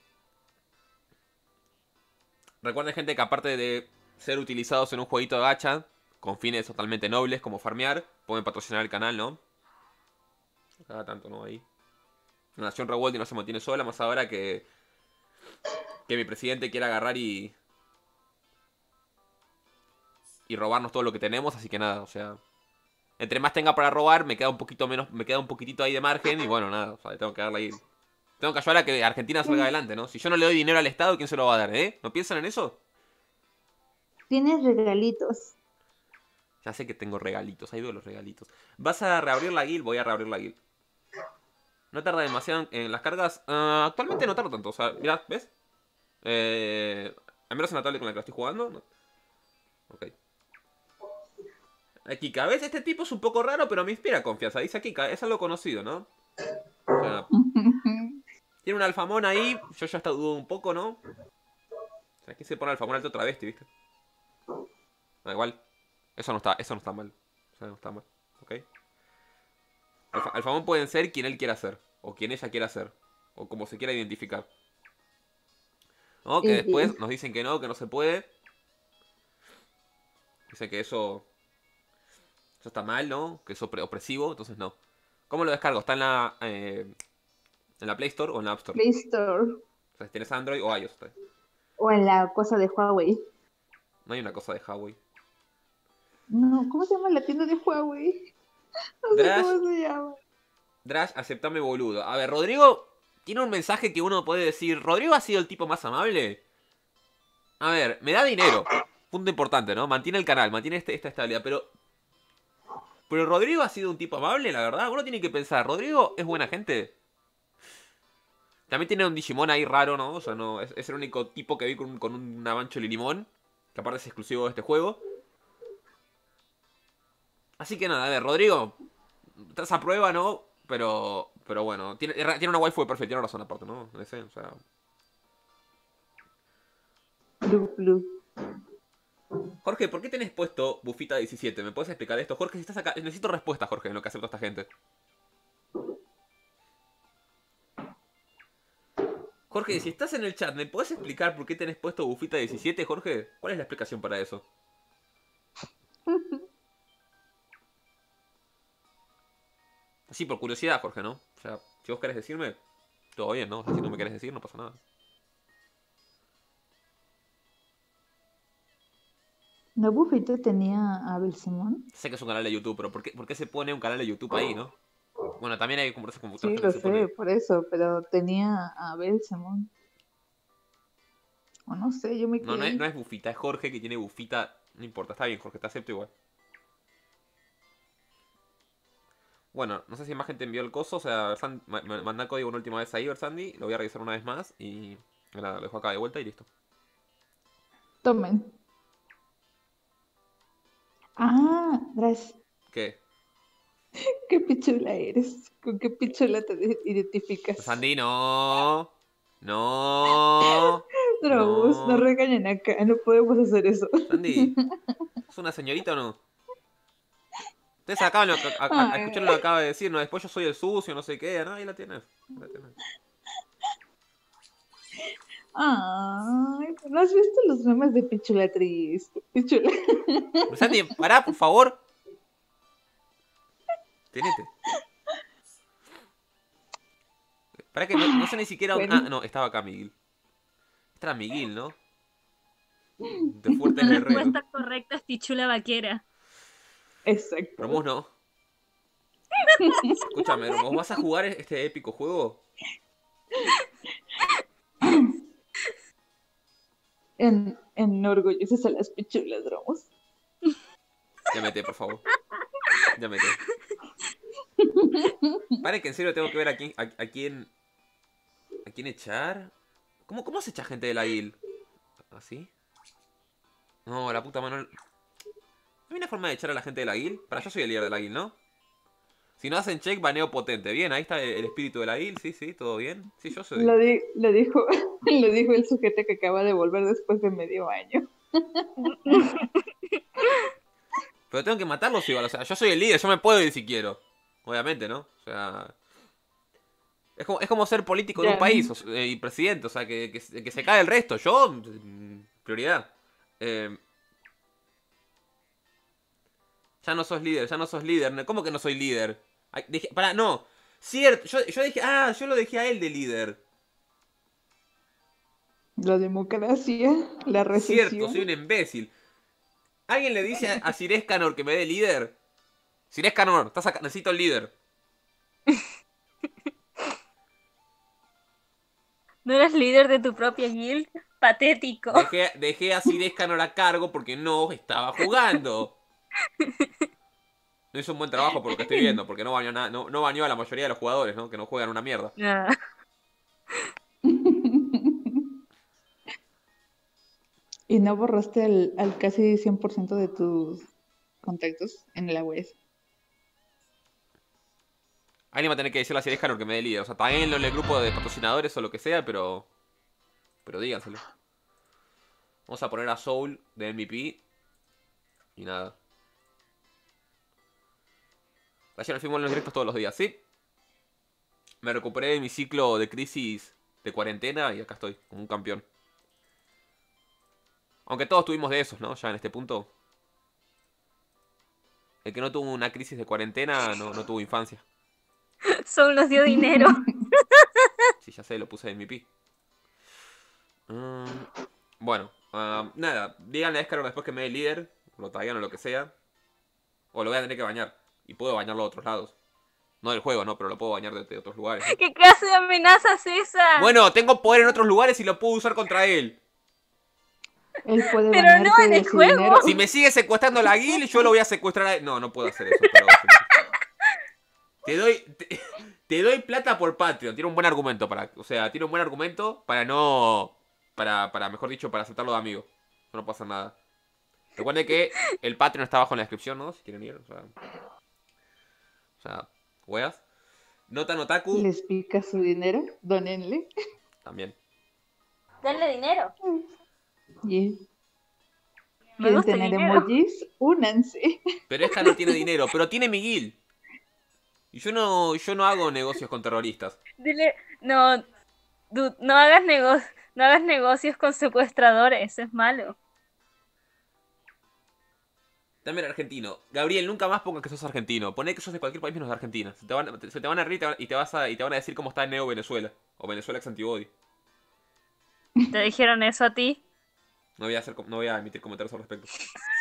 Recuerden, gente, que aparte de ser utilizados en un jueguito de gacha, con fines totalmente nobles como farmear, pueden patrocinar el canal, ¿no? Cada tanto, ¿no? Ahí. La Nación Revuelta no se mantiene sola, más ahora que mi presidente quiera agarrar y robarnos todo lo que tenemos, así que nada, o sea... Entre más tenga para robar, me queda un poquito menos, me queda un poquitito ahí de margen y bueno, nada, o sea, tengo que darle ahí. Tengo que ayudar a que Argentina salga adelante, ¿no? Si yo no le doy dinero al Estado, ¿quién se lo va a dar, eh? ¿No piensan en eso? Tienes regalitos. Ya sé que tengo regalitos, ahí veo los regalitos. ¿Vas a reabrir la guild? Voy a reabrir la guild. No tarda demasiado en las cargas. Actualmente no tarda tanto. O sea, mirá, ¿ves? Al menos en la tablet con la que la estoy jugando. No. Ok. Kika, ¿ves? Este tipo es un poco raro, pero me inspira confianza. Dice Kika, es algo conocido, ¿no? O sea, tiene un alfamón ahí. Yo ya hasta dudo un poco, ¿no? O sea, que se pone alfamón alto otra vez, ¿viste? Da igual. Eso no está mal. Eso no está mal. ¿Ok? Alfamón pueden ser quien él quiera ser. O quien ella quiera ser. O como se quiera identificar. ¿No? Que después nos dicen que no se puede. Dicen que eso está mal, ¿no? Que es opresivo, entonces no. ¿Cómo lo descargo? ¿Está en la Play Store o en la App Store? Play Store. O sea, si tienes Android o iOS. O en la cosa de Huawei. No hay una cosa de Huawei. No, ¿cómo se llama la tienda de Huawei? No sé Drash, cómo se llama. Drash, aceptame boludo. A ver, Rodrigo tiene un mensaje que uno puede decir. ¿Rodrigo ha sido el tipo más amable? A ver, me da dinero. Punto importante, ¿no? Mantiene el canal, mantiene esta estabilidad. Pero Rodrigo ha sido un tipo amable, la verdad. Uno tiene que pensar, ¿Rodrigo es buena gente? También tiene un Digimon ahí raro, ¿no? O sea, no es el único tipo que vi con un avancho limón. Que aparte es exclusivo de este juego. Así que nada, a ver, Rodrigo. Estás a prueba, ¿no? Pero bueno, tiene una waifu perfecta, tiene razón aparte, ¿no? Ese, o sea. Blue. Jorge, ¿por qué tenés puesto Bufita 17? ¿Me puedes explicar esto? Jorge, si estás acá, necesito respuesta, Jorge, en lo que acepta esta gente. Jorge, si estás en el chat, ¿me puedes explicar por qué tenés puesto Bufita 17, Jorge? ¿Cuál es la explicación para eso? Así, por curiosidad, Jorge, ¿no? O sea, si vos querés decirme, todo bien, ¿no? O sea, si no me querés decir, no pasa nada. ¿No Bufito tenía a Abel Simón? Sé que es un canal de YouTube, pero por qué se pone un canal de YouTube ahí, no? Bueno, también hay como otras Sí, gente que lo se pone. sé, por eso, pero tenía a Abel Simón. O no sé, yo me No, quedé ahí. no es Bufita, es Jorge que tiene Bufita. No importa, está bien, Jorge, te acepto igual. Bueno, no sé si más gente envió el coso, o sea, manda el código una última vez ahí, Versandi. Lo voy a revisar una vez más y. Nada, lo dejo acá de vuelta y listo. Tomen. Ah, Drash, ¿Qué? qué pichula eres. ¿Con qué pichula te identificas? Versandi, no. No. Drobus, no No. regañen acá, no podemos hacer eso. Sandy, ¿es una señorita o no? Ustedes acaban a escuchar lo que Ay, acaba de decir, ¿no? Después yo soy el sucio, no sé qué, ¿no? Ahí la tienes. Ahí la tienes. ay, ¿no has visto los memes de pichulatriz? Pichula. Sandy, pará, por favor. Tenete. Pará que no sé ni siquiera dónde. Ah, Bueno, no, estaba acá Miguel. Este era Miguel, ¿no? De Fuertes La Guerreros. respuesta correcta es pichula vaquera. exacto. Romus no. Escúchame, Romus, ¿vas a jugar este épico juego? Enorgulleces a las pichulas, Dromos. Llámete, por favor. Llámete. Pare que en serio tengo que ver a quién echar. ¿Cómo se echa gente de la guild? ¿Así? No, la puta mano. ¿Hay una forma de echar a la gente de la guild? Para, yo soy el líder de la guild, ¿no? Si no hacen check, baneo potente. Bien, ahí está el espíritu de la guild. Sí, sí, todo bien. Sí, yo soy. Lo dijo, lo dijo el sujeto que acaba de volver después de medio año. Pero tengo que matarlos igual. O sea, yo soy el líder, yo me puedo ir si quiero. Obviamente, ¿no? O sea. Es como ser político de un Ya. país y presidente. O sea, que se cae el resto. Yo, prioridad. Eh, ya no sos líder, ya no sos líder. ¿Cómo que no soy líder? Ay, pará, no. Cierto, yo dije, yo lo dejé a él de líder. La democracia, la Cierto, recesión. soy un imbécil. ¿Alguien le dice a Sir Escanor que me dé líder? Sir Escanor, estás acá, necesito el líder. ¿No eres líder de tu propia guild? Patético. Dejé a Sir Escanor a cargo porque no estaba jugando. No hizo un buen trabajo por lo que estoy viendo, porque no bañó, no bañó a la mayoría de los jugadores, ¿no? Que no juegan una mierda. Ah, ¿Y no borraste al casi 100% de tus contactos en la web? Alguien va a tener que decirle a Escanor que me dé líder. O sea, taguéenlo en el grupo de patrocinadores o lo que sea, pero díganselo. Vamos a poner a Soul de MVP. Y nada. Ayer nos fuimos en los directos todos los días, ¿sí? Me recuperé de mi ciclo de crisis de cuarentena y acá estoy, como un campeón. Aunque todos tuvimos de esos, ¿no? Ya en este punto. El que no tuvo una crisis de cuarentena no tuvo infancia. Soul nos dio dinero. Sí, ya sé, lo puse de MVP. Bueno, nada. Díganle a Escaror después que me dé líder. Lo taguean o lo que sea. O lo voy a tener que bañar. Y puedo bañarlo de otros lados. No del juego, no, pero lo puedo bañar de otros lugares, ¿no? ¿Qué clase de amenaza es esa? Bueno, tengo poder en otros lugares y lo puedo usar contra él. Él puede Pero no bañarte en el de su juego. dinero. Si me sigue secuestrando la guild, yo lo voy a secuestrar a él. No, no puedo hacer eso, pero... Te doy plata por Patreon. Tiene un buen argumento para... O sea, tiene un buen argumento para no... Para mejor dicho, para aceptarlo de amigo. No pasa nada. Recuerden que el Patreon está abajo en la descripción, ¿no? Si quieren ir, o sea, weas. Nota Notaku, Les pica su dinero, donenle. también. Denle dinero. Yeah. Me ¿Quieren gusta el tener dinero. emojis? Únanse. Pero esta no tiene dinero, pero tiene mi guild. Y yo no hago negocios con terroristas. Dile, no, dude, no hagas negocios con secuestradores, eso es malo. También argentino. Gabriel, nunca más pongas que sos argentino. Poné que sos de cualquier país menos de Argentina. Se te van a reír y te van a decir cómo está el Neo Venezuela. O Venezuela ex antibody. ¿Te dijeron eso a ti? No voy a emitir comentarios al respecto.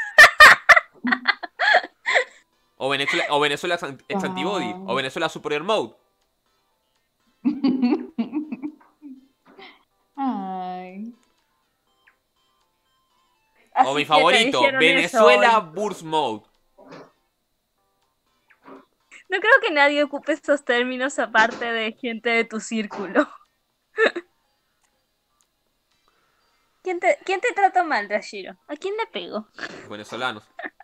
O Venezuela ex antibody. O Venezuela superior mode. Ay. O Así mi que te favorito, dijeron Venezuela eso. Burst Mode. No creo que nadie ocupe estos términos aparte de gente de tu círculo. ¿Quién te trató mal, Rashiro? ¿A quién le pego? Los venezolanos.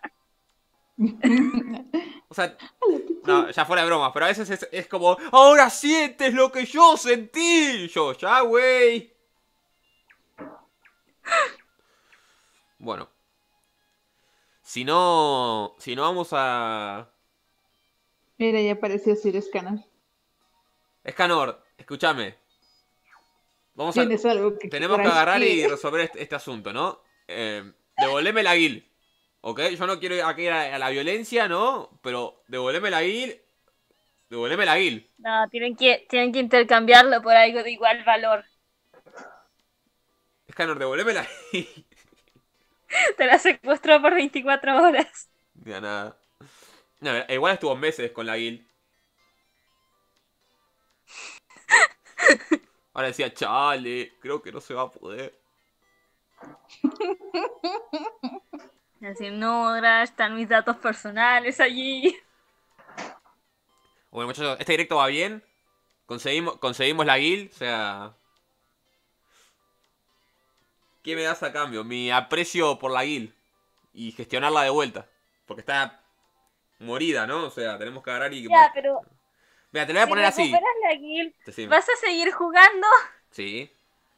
O sea, no, ya fuera de broma, pero a veces es como, ahora sientes lo que yo sentí. Yo, ya, güey. Bueno. Si no vamos a... Mira, ya apareció Sir Scanner. Escanor, escúchame. ¿Tienes algo que Tenemos que quieras agarrar y que- resolver este asunto, ¿no? Devolveme la guild. ¿Ok? Yo no quiero aquí ir a la violencia, ¿no? Pero devolveme la guild. Devolveme la guild. No, tienen que intercambiarlo por algo de igual valor. Escanor, devolveme la guild. Te la secuestró por 24 horas. Mira, nada. No, igual estuvo meses con la guild. Ahora decía, chale, creo que no se va a poder. Decir, no, Drash, están mis datos personales allí. Bueno, muchachos, este directo va bien. Conseguimos la guild, o sea... ¿Qué me das a cambio? Mi aprecio por la guild. Y gestionarla de vuelta. Porque está morida, ¿no? O sea, tenemos que agarrar y... Ya, pero Mira, te lo voy a si poner así. recuperas la guild, Decime. ¿vas a seguir jugando? Sí.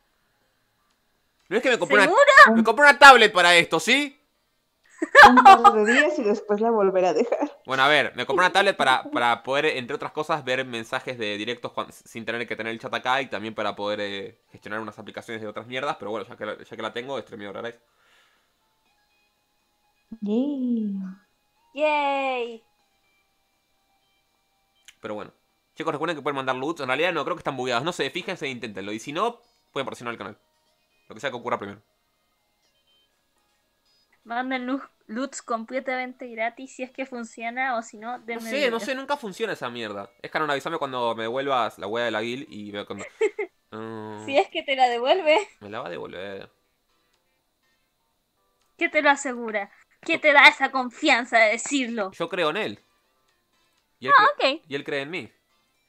No es que me compré ¿Seguro? me compré una tablet para esto, ¿sí? Un par de días y después la volverá a dejar. Bueno, a ver, me compré una tablet para poder, entre otras cosas, ver mensajes de directos sin tener que tener el chat acá y también para poder gestionar unas aplicaciones de otras mierdas, pero bueno, ya que la tengo, streameo Rarice. Yay. Yay. Pero bueno. Chicos, recuerden que pueden mandar loots. En realidad no, creo que están bugueados. No sé, fíjense e inténtenlo. Y si no, pueden patrocinar el canal. Lo que sea que ocurra primero. Manden loots completamente gratis si es que funciona o si no, No denme sé, dinero. nunca funciona esa mierda. Es canon, avísame cuando me devuelvas la wea de la guild y veo cuando... Si es que te la devuelve, Me la va a devolver. ¿qué te lo asegura? ¿Qué te da esa confianza de decirlo? Yo creo en él. Ok. y él cree en mí.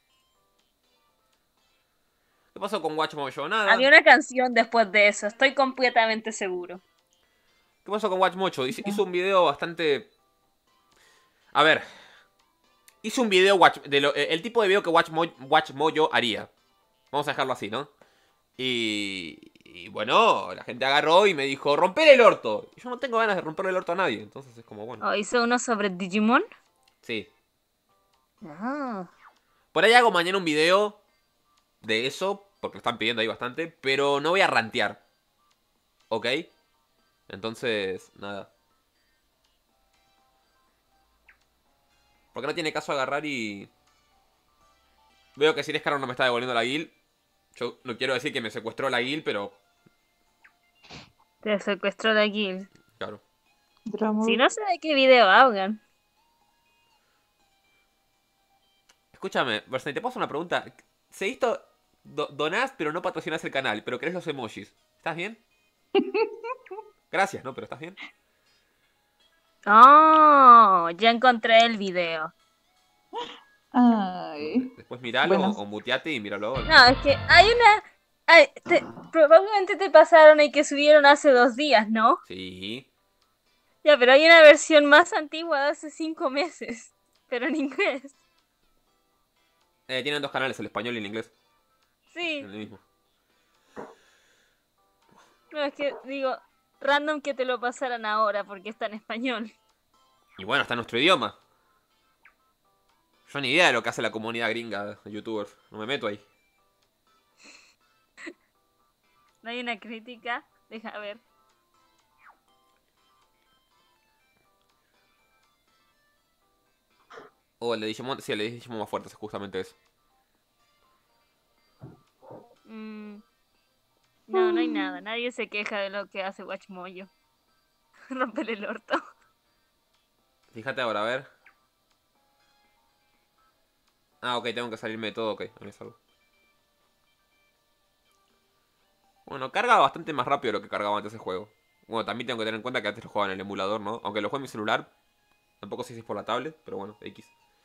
¿Qué pasó con Watch Mojo? Nada. Había una canción después de eso, estoy completamente seguro. ¿Qué pasó con Watch Mojo? Hizo un video bastante... A ver. Hizo un video el tipo de video que Watch Mojo haría. Vamos a dejarlo así, ¿no? Y bueno, la gente agarró y me dijo, romper el orto. Y yo no tengo ganas de romperle el orto a nadie. Entonces es como, bueno. Oh, hizo uno sobre Digimon. Sí. Ah. Por ahí hago mañana un video de eso, porque lo están pidiendo ahí bastante, pero no voy a rantear. ¿Ok? Entonces, nada. Porque no tiene caso agarrar y... Veo que Sinescar no me está devolviendo la guild. Yo no quiero decir que me secuestró la guild, pero... Te secuestró la guild. Claro. Drama. Si no sé de qué video hablan. Escúchame, Bersen, te paso una pregunta. Seguís donás, pero no patrocinás el canal, pero querés los emojis. ¿Estás bien? Gracias, ¿no? Pero ¿estás bien? Oh, ya encontré el video. Ay. Después miralo Bueno. o muteate y míralo ahora. No, es que hay una... probablemente te pasaron y que subieron hace 2 días, ¿no? Sí. Ya, pero hay una versión más antigua de hace 5 meses. Pero en inglés. Tienen dos canales, el español y el inglés. Sí. El mismo. No, es que digo, random que te lo pasaran ahora porque está en español. Y bueno, está en nuestro idioma. Yo ni idea de lo que hace la comunidad gringa de youtubers. No me meto ahí. No hay una crítica. Deja ver. O el de Digimon. Sí, el de Digimon más fuerte es justamente eso. No, no hay nada. Nadie se queja de lo que hace Watchmoyo. Romper el orto. Fíjate ahora, a ver. Ah, ok, tengo que salirme de todo. Ok, a mí salgo. Bueno, carga bastante más rápido de lo que cargaba antes el juego. Bueno, también tengo que tener en cuenta que antes lo jugaba en el emulador, ¿no? Aunque lo juego en mi celular. Tampoco sé si es por la tablet, pero bueno, X.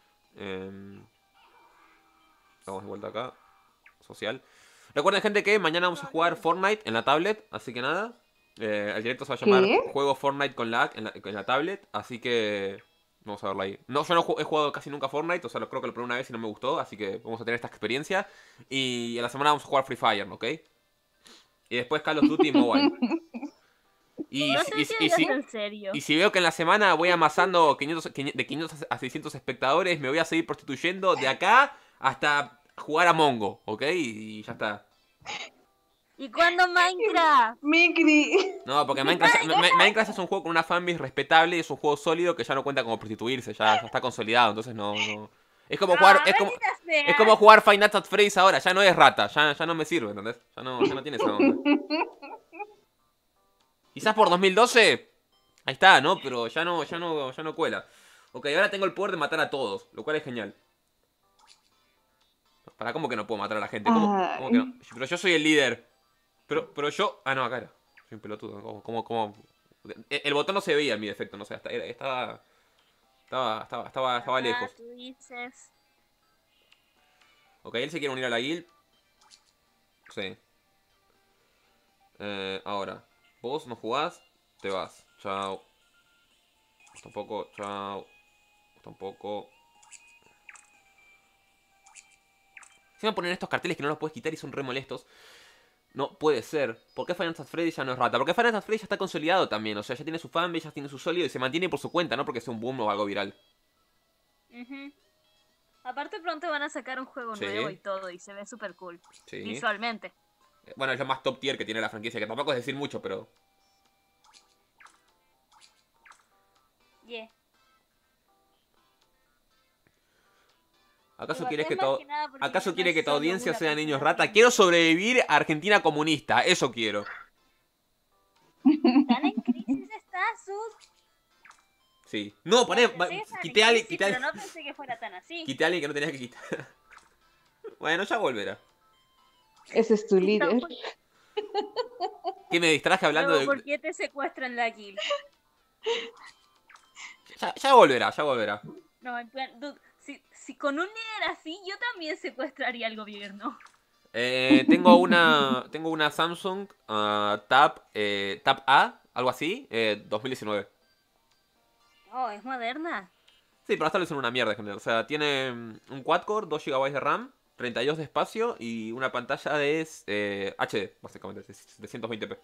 Vamos de vuelta acá. Social. Recuerden, gente, que mañana vamos a jugar Fortnite en la tablet. Así que nada. El directo se va a llamar ¿Qué? Juego Fortnite con lag en la tablet. Así que vamos a verlo ahí. No, yo no he jugado casi nunca Fortnite. O sea, creo que lo probé una vez y no me gustó. Así que vamos a tener esta experiencia. Y a la semana vamos a jugar Free Fire, ¿ok? Y después Call of Duty Mobile. No sé si digas en serio. Y si veo que en la semana voy amasando de 500 a 600 espectadores, me voy a seguir prostituyendo de acá hasta jugar a Mongo, ¿ok? Y ya está. ¿Y cuándo Minecraft? Micri. No, porque Minecraft es un juego con una fanbase respetable y es un juego sólido que ya no cuenta como prostituirse, ya está consolidado, entonces no. Es como jugar, es como jugar Five Nights at Freddy's ahora, ya no es rata, ya no me sirve, ¿entendés? Ya no tiene esa onda. Quizás por 2012, ahí está, ¿no? Pero ya no cuela. Ok, ahora tengo el poder de matar a todos, lo cual es genial. ¿Cómo que no puedo matar a la gente? ¿Cómo que no? Pero yo soy el líder. Pero yo... Ah, no, acá era. Soy un pelotudo. ¿Cómo? El botón no se veía en mi defecto, no sé. Estaba lejos. Tú dices. Ok, él se quiere unir a la guild. Sí. Ahora. Vos no jugás, te vas. Chao. Vos tampoco, chao. Vos tampoco. Si me ponen estos carteles que no los puedes quitar y son re molestos. No puede ser. ¿Por qué Final Fantasy Freddy ya no es rata? Porque Final Fantasy Freddy ya está consolidado también. O sea, ya tiene su fanbase, ya tiene su sólido y se mantiene por su cuenta, no porque sea un boom o algo viral. Aparte pronto van a sacar un juego Sí. nuevo y todo y se ve súper cool. Sí. Visualmente. Bueno, es lo más top tier que tiene la franquicia, que tampoco es decir mucho, pero... Yeah. ¿Acaso Digo, quieres es que más que nada porque ¿Acaso no quiere es que tu solo audiencia una sea niños persona. rata? Quiero sobrevivir a Argentina comunista, eso quiero. ¿Tan en crisis está, Sus? Sí. No, poné, quité a alguien, Pero no pensé que fuera tan así. quité a alguien que no tenía que quitar. Bueno, ya volverá. Ese es tu líder. Que me distraje hablando Luego, de... ¿por qué te secuestran la guild? Ya volverá, ya volverá. No, en plan, dude, Si con un líder así, yo también secuestraría al gobierno. Tengo una Samsung Tab A, algo así, 2019. Oh, es moderna. Sí, pero las tablets son una mierda en general. O sea, tiene un quad-core, 2 GB de RAM, 32 de espacio y una pantalla de HD, básicamente, de 720p.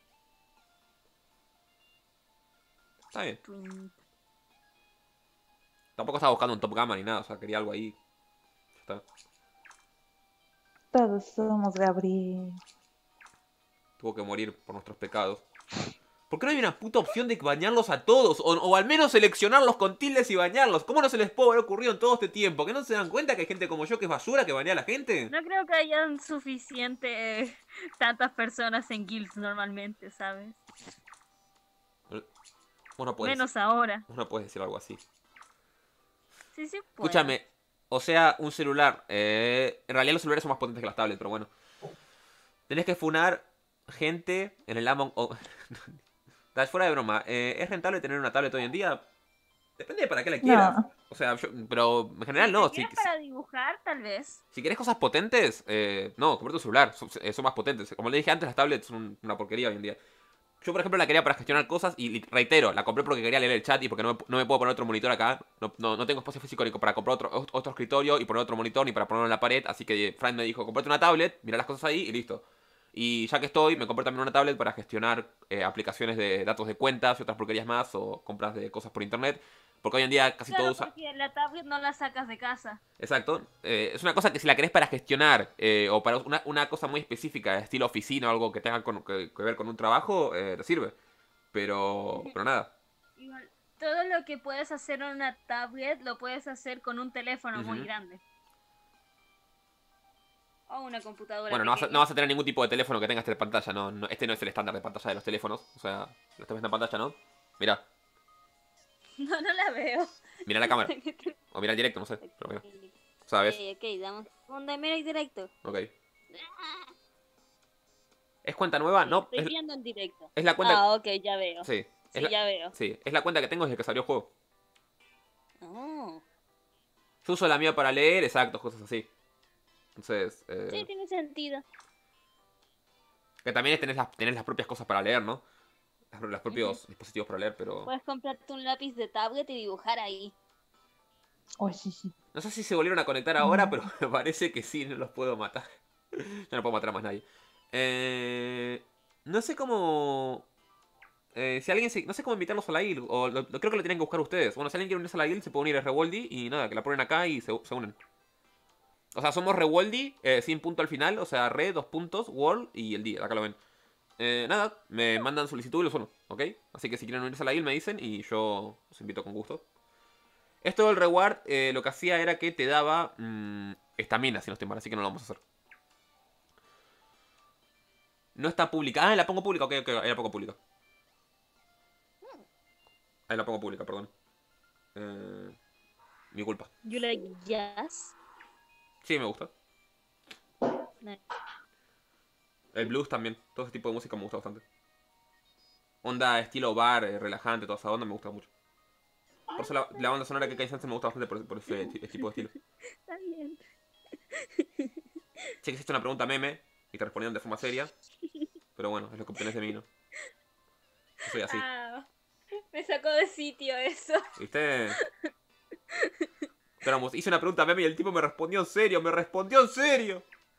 Está bien. Twin. Tampoco estaba buscando un top gamma ni nada, o sea, quería algo ahí. Ya está. Todos somos Gabriel. Tuvo que morir por nuestros pecados. ¿Por qué no hay una puta opción de bañarlos a todos? O al menos seleccionarlos con tildes y bañarlos. ¿Cómo no se les puede haber ocurrido en todo este tiempo? ¿Que no se dan cuenta que hay gente como yo que es basura que banea a la gente? No creo que hayan suficiente tantas personas en guilds normalmente, ¿sabes? Vos no puedes, Menos ahora. vos no puedes decir algo así. Sí, sí puedo. Escúchame, o sea, un celular. En realidad los celulares son más potentes que las tablets, pero bueno. Tenés que funar gente en el Among Us. Fuera de broma, ¿es rentable tener una tablet hoy en día? Depende de para qué la quieras. No. O sea, pero en general no. Si quieres para dibujar, tal vez. Si querés cosas potentes, no, comprate un celular. Son más potentes. Como le dije antes, las tablets son una porquería hoy en día. Yo, por ejemplo, la quería para gestionar cosas y reitero, la compré porque quería leer el chat y porque no me puedo poner otro monitor acá. No tengo espacio físico ni para comprar otro escritorio y poner otro monitor ni para ponerlo en la pared. Así que Frank me dijo, comprate una tablet, mira las cosas ahí y listo. Y ya que estoy, me compré también una tablet para gestionar aplicaciones de datos de cuentas y otras porquerías más o compras de cosas por internet. Porque hoy en día casi todo Claro, usa... porque la tablet no la sacas de casa. Exacto. Es una cosa que si la querés para gestionar o para una cosa muy específica, estilo oficina o algo que tenga que ver con un trabajo, te sirve. Pero nada. Igual, todo lo que puedes hacer en una tablet lo puedes hacer con un teléfono muy Ujú. grande. O una computadora Bueno, pequeña. no vas a tener ningún tipo de teléfono que tenga esta pantalla, este no es el estándar de pantalla de los teléfonos. O sea, lo estás viendo en pantalla, ¿no? Mira, No, no la veo. mira la cámara. O mira el directo, no sé. Pero mira. ¿Sabes? Ok, dame un segundo, mira el directo. Ok. ¿Es cuenta nueva? No, Estoy viendo en directo. es la cuenta... Ah, ok, ya veo. Sí. Sí, ya veo. Sí, es la cuenta que tengo desde que salió el juego. Oh. Yo uso la mía para leer, exacto, cosas así. Entonces, Sí, tiene sentido. que también tenés las propias cosas para leer, ¿no? Los propios Ujú. dispositivos para leer, pero... Puedes comprarte un lápiz de tablet y dibujar ahí. Oh, sí, sí. No sé si se volvieron a conectar ahora, pero me parece que sí, no los puedo matar. Ya no puedo matar a más nadie. No sé cómo... si alguien no sé cómo invitarlos a la guild. O creo que lo tienen que buscar ustedes. Bueno, si alguien quiere unirse a la guild, se puede unir a Rewoldi y nada, que la ponen acá y se unen. O sea, somos Rewoldi, sin punto al final. O sea, re, 2 puntos, World y el día. Acá lo ven. Nada, me mandan solicitud y los uno, ¿ok? Así que si quieren unirse a la guild me dicen y yo los invito con gusto. Esto del reward, lo que hacía era que te daba estamina, si no estoy mal, así que no lo vamos a hacer. No está pública. Ah, la pongo pública, ok, ahí la pongo pública. Ahí la pongo pública, perdón. Mi culpa. You like jazz? Sí, me gusta. Nice. El blues también, todo ese tipo de música me gusta bastante. Onda, estilo bar, relajante, toda esa onda me gusta mucho. Por eso la banda sonora que Kai Sense me gusta bastante por ese tipo de estilo. Está bien. Sé que hiciste una pregunta meme y te respondieron de forma seria. Pero bueno, es lo que obtenés de mí, ¿no? Yo soy así. Ah, me sacó de sitio eso. ¿Viste? Pero vamos, hice una pregunta meme y el tipo me respondió en serio, me respondió en serio.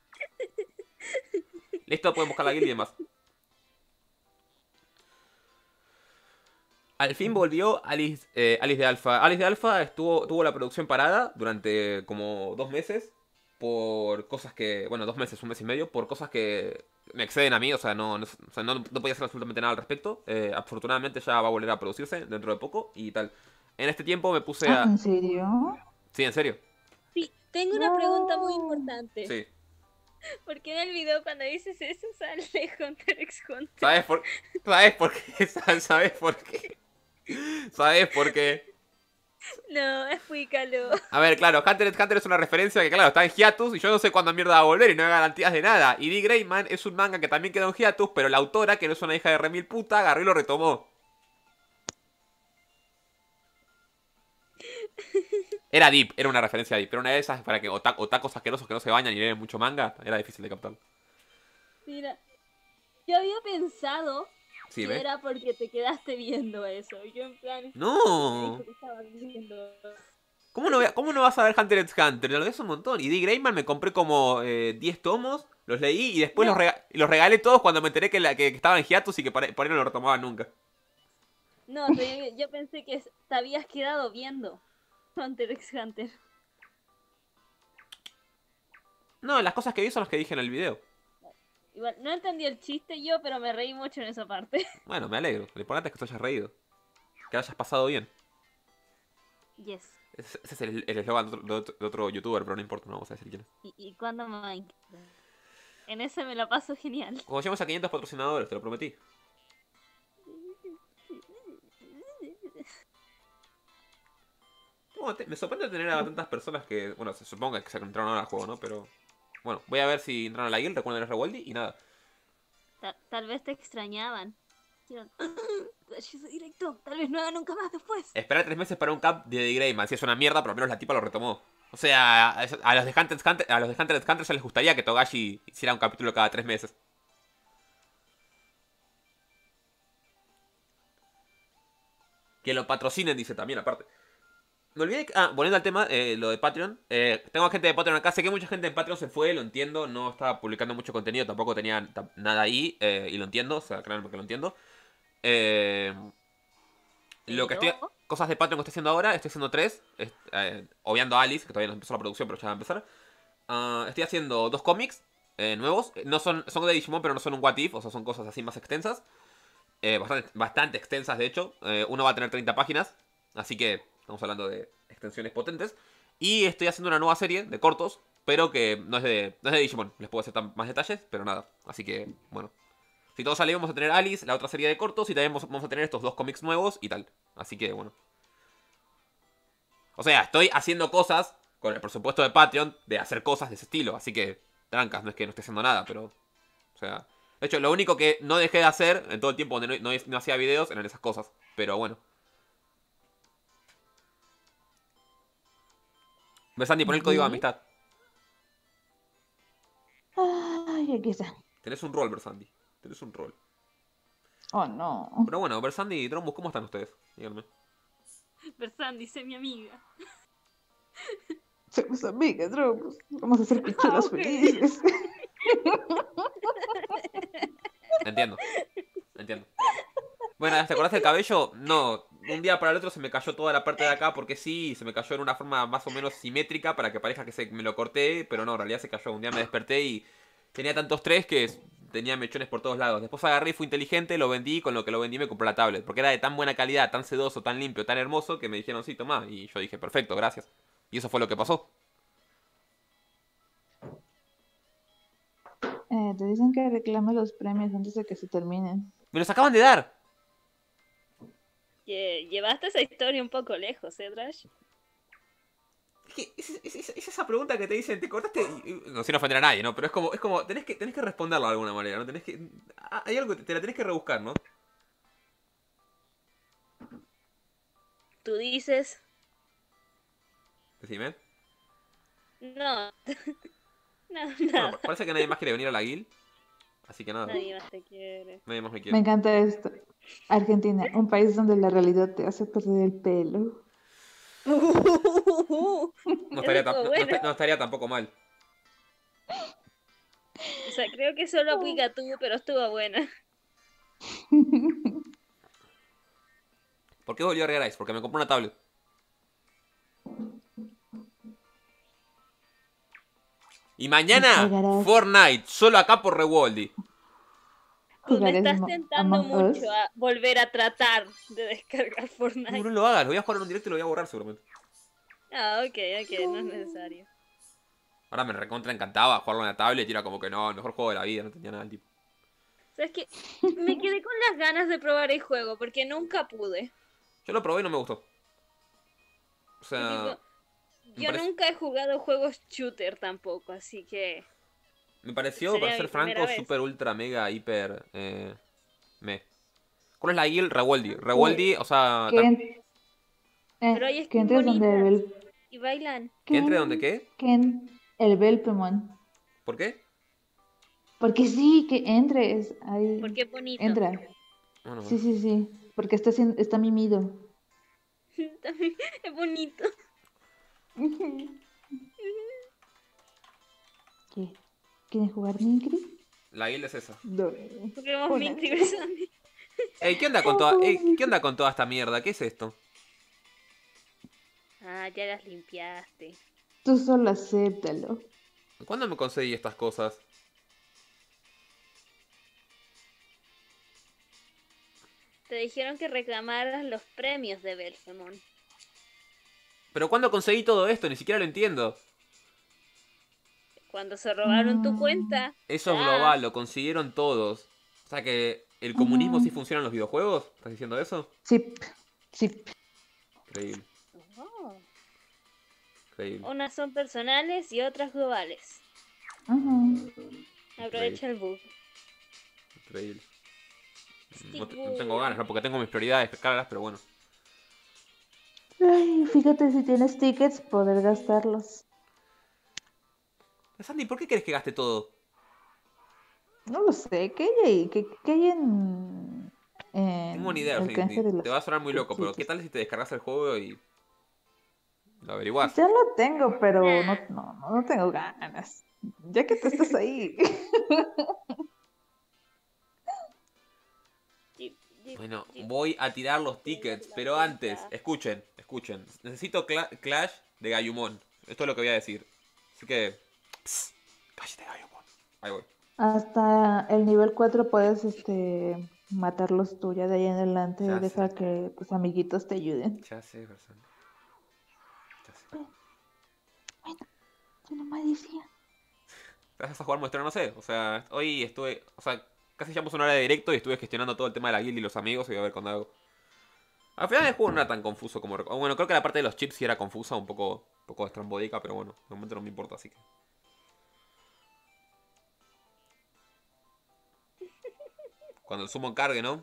Listo, pueden buscar la guild y demás. Al fin volvió Alice de Alpha. Alice de Alpha tuvo la producción parada durante como 2 meses. Por cosas que. Bueno, 2 meses, un mes y medio. Por cosas que me exceden a mí. O sea, o sea, no podía hacer absolutamente nada al respecto. Afortunadamente ya va a volver a producirse dentro de poco y tal. En este tiempo me puse Ah, a. ¿en serio? Sí, en serio. Sí, tengo una pregunta muy No. importante. Sí. ¿Por qué en el video cuando dices eso sale Hunter x Hunter? ¿Sabes por qué? ¿Sabes por qué? ¿Sabes por qué? No, explícalo. A ver, claro, Hunter x Hunter es una referencia que, claro, está en hiatus y yo no sé cuándo mierda va a volver y no hay garantías de nada. Y D. Greyman es un manga que también quedó en hiatus, pero la autora, que no es una hija de remil puta, agarró y lo retomó. Era Deep, era una referencia a Deep. Pero una de esas para que otacos asquerosos que no se bañan y leen mucho manga, era difícil de captar. Mira, yo había pensado Sí, que ¿ves? era porque te quedaste viendo eso. Yo en plan, me No. dijo que estaba viendo. ¿Cómo no vas a ver Hunter x Hunter? Lo ves un montón. Y D. Greyman me compré como 10 tomos, los leí y después No. los regalé todos cuando me enteré que estaban en hiatus y que por ahí no lo retomaban nunca. No, yo pensé que te habías quedado viendo Hunter x Hunter. No, las cosas que vi son las que dije en el video. Igual, no entendí el chiste yo, pero me reí mucho en esa parte. Bueno, me alegro. Lo importante es que te hayas reído. Que hayas pasado bien. Yes. Ese es el eslogan de otro youtuber, pero no importa, no vamos a decir quién es. ¿Y cuándo Minecraft? En ese me la paso genial. Cuando lleguemos a 500 patrocinadores, te lo prometí. Bueno, me sorprende tener a tantas personas que, bueno, se suponga que se entraron ahora al juego, ¿no? Pero, bueno, voy a ver si entraron a la guild, recuerden el Rewaldi y nada. Tal vez te extrañaban. Dijeron, "Hice directo, tal vez no haga nunca más después". Esperar 3 meses para un cap de The Greyman, si es una mierda, pero al menos la tipa lo retomó. O sea, a los de Hunter x Hunter, a los de Hunter x Hunter ya les gustaría que Togashi hiciera un capítulo cada 3 meses. Que lo patrocinen, dice también, aparte. Me olvidé que, volviendo al tema, lo de Patreon. Tengo gente de Patreon acá. Sé que mucha gente en Patreon se fue, lo entiendo. No estaba publicando mucho contenido, tampoco tenía nada ahí. Y lo entiendo, o sea, créanme que lo entiendo. Eh, lo que estoy. Pero Cosas de Patreon que estoy haciendo ahora, estoy haciendo 3. Obviando a Alice, que todavía no empezó la producción, pero ya va a empezar. Estoy haciendo 2 cómics nuevos. No son de Digimon, pero no son un What If, o sea, son cosas así más extensas. Bastante extensas, de hecho. Uno va a tener 30 páginas, así que estamos hablando de extensiones potentes. Y estoy haciendo una nueva serie de cortos, pero que no es de Digimon. Les puedo hacer más detalles, pero nada. Así que, bueno. Si todo sale, vamos a tener Alice, la otra serie de cortos, y también vamos a tener estos 2 cómics nuevos y tal. Así que, bueno. O sea, estoy haciendo cosas con el presupuesto de Patreon de hacer cosas de ese estilo. Así que, trancas, no es que no esté haciendo nada, pero... O sea... De hecho, lo único que no dejé de hacer en todo el tiempo donde no hacía videos eran esas cosas. Pero bueno. Ves, Andy, pon el código de ¿Sí? amistad. Ay, aquí está. Tenés un rol, Versandi. Tenés un rol. Oh, no. Pero bueno, Versandi y Drombus, ¿cómo están ustedes? Díganme. Bersan dice mi amiga. Somos amigas, Drobus. Vamos a ser pichulas Ok. felices. Entiendo. Entiendo. Bueno, ¿te acordás del cabello? No. Un día para el otro se me cayó toda la parte de acá porque sí, se me cayó en una forma más o menos simétrica para que parezca que me lo corté, pero no, en realidad se cayó. Un día me desperté y tenía tantos tres que tenía mechones por todos lados. Después agarré y fui inteligente, lo vendí, con lo que lo vendí me compré la tablet. Porque era de tan buena calidad, tan sedoso, tan limpio, tan hermoso que me dijeron, sí, toma. Y yo dije, perfecto, gracias. Y eso fue lo que pasó. Te dicen que reclame los premios antes de que se terminen. ¡Me los acaban de dar! Llevaste esa historia un poco lejos, Trash. Es que es esa pregunta que te dicen, ¿te cortaste? No, sin ofender a nadie, ¿no? Pero es como tenés que responderlo de alguna manera, ¿no? Hay algo que te la tenés que rebuscar, ¿no? Tú dices, Decime. no, no, Bueno, nada, parece que nadie más quiere venir a la guild. Así que nada, nadie más te quiere. nadie más me Me quiere. encanta esto. Argentina, un país donde la realidad te hace perder el pelo. No Esa estaría, estuvo buena. no estaría tampoco mal. O sea, creo que solo aplica tú, pero estuvo buena. ¿Por qué volvió a Real Ice? Porque me compré una tablet. Y mañana, Jugarás, Fortnite, solo acá por Rewoldy. Tú me jugarás estás tentando Among Us. mucho a volver a tratar de descargar No, Fortnite. no lo hagas, lo voy a jugar en un directo y lo voy a borrar seguramente. Ah, ok, no es necesario. Ahora me recontra encantaba jugarlo en la tablet y era como que no, el mejor juego de la vida, no tenía nada del tipo. ¿Sabes qué? Me quedé con las ganas de probar el juego porque nunca pude. Yo lo probé y no me gustó. O Y sea, tipo, me yo parece- nunca he jugado juegos shooter tampoco, así que me pareció, sería para mi ser primera franco, vez. super ultra mega hiper me. ¿Cuál es la guild? Rewoldy. Rewoldy, o sea, Que, Pero hay que skins entres donde ve bonitas. el... Y bailan. ¿Que entre donde qué? Ken, el Belpemon. ¿Por qué? Porque sí, que entres. Ahí. Porque es bonito. Entra. Bueno, Sí, bueno. sí, sí. Porque está mimido. También es bonito. ¿Qué? ¿Quieren jugar Minecraft? La guilda es esa. No. Juguemos Una. Minecraft Versandi. Ey, ¿qué onda con ¿qué onda con toda esta mierda? ¿Qué es esto? Ah, ya las limpiaste. Tú solo acéptalo. ¿Cuándo me conseguí estas cosas? Te dijeron que reclamaras los premios de Belfemon. ¿Pero cuándo conseguí todo esto? Ni siquiera lo entiendo. Cuando se robaron tu Mm, cuenta. Eso es Ya. global, lo consiguieron todos. O sea que el comunismo sí funciona en los videojuegos. ¿Estás diciendo eso? Sí, sí. Increíble, Oh. increíble. Unas son personales y otras globales. Ujú. Aprovecha el bug. Increíble. No, Stick no tengo bug. ganas, ¿no? Porque tengo mis prioridades claras, pero bueno. Ay, fíjate si tienes tickets, poder gastarlos. Sandy, ¿por qué querés que gaste todo? No lo sé, ¿qué hay ahí? ¿Qué hay Tengo una en idea, el canje Sandy. de Te los va a sonar muy loco, pero ¿qué tickets? tal si te descargas el juego y lo averiguás? Ya lo tengo, pero Nah. no tengo ganas. Ya que tú estás ahí. Jeep, jeep, Bueno, jeep. voy a tirar los tickets, pero antes, escuchen. Necesito Clash de Gayumon. Esto es lo que voy a decir. Así que... Psst, Clash de Gayumon. Ahí voy. Hasta el nivel 4 puedes matarlos tú, ya de ahí en adelante Ya deja sé, que tus amiguitos te ayuden. ya sé, Versante. Ya sé. Bueno, yo nomás decía. ¿Vas a jugar muestra? No sé. O sea, hoy estuve... O sea, casi llevamos una hora de directo y estuve gestionando todo el tema de la guild y los amigos y voy a ver cuándo hago. Al final el juego no era tan confuso como... Bueno, creo que la parte de los chips sí era confusa, un poco estrambódica, pero bueno, de momento no me importa, así que... Cuando el sumo cargue, ¿no?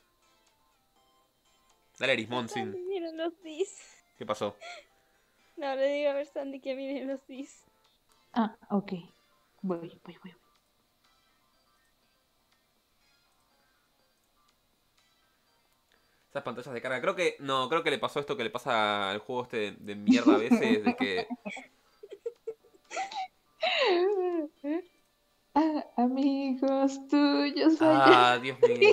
Dale Erismon sin... Miren los dis. ¿Qué pasó? No le digo a ver Sandy que miren los dis. Ah, ok. Voy. Esas pantallas de carga. Creo que... No, creo que le pasó esto que le pasa al juego este de mierda a veces, de que... Ah, amigos tuyos, Ah, Dios mío.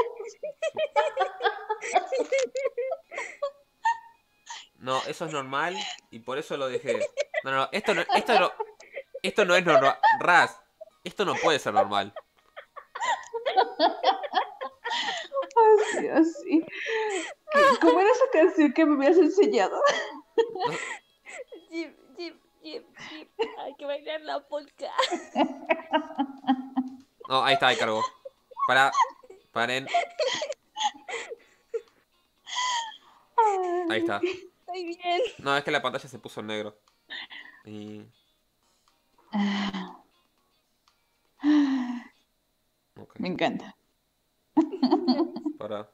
No, eso es normal y por eso lo dejé. No, esto no es normal. Raz, esto no puede ser normal. así. ¿Cómo era esa canción que me habías enseñado? No, Jeep, jeep, jeep, jeep. Hay que bailar la polka. no, ahí está, ahí cargó. Paren. Ahí está. Estoy bien. No, es que la pantalla se puso en negro. Y... Ah, Ok, me encanta. para...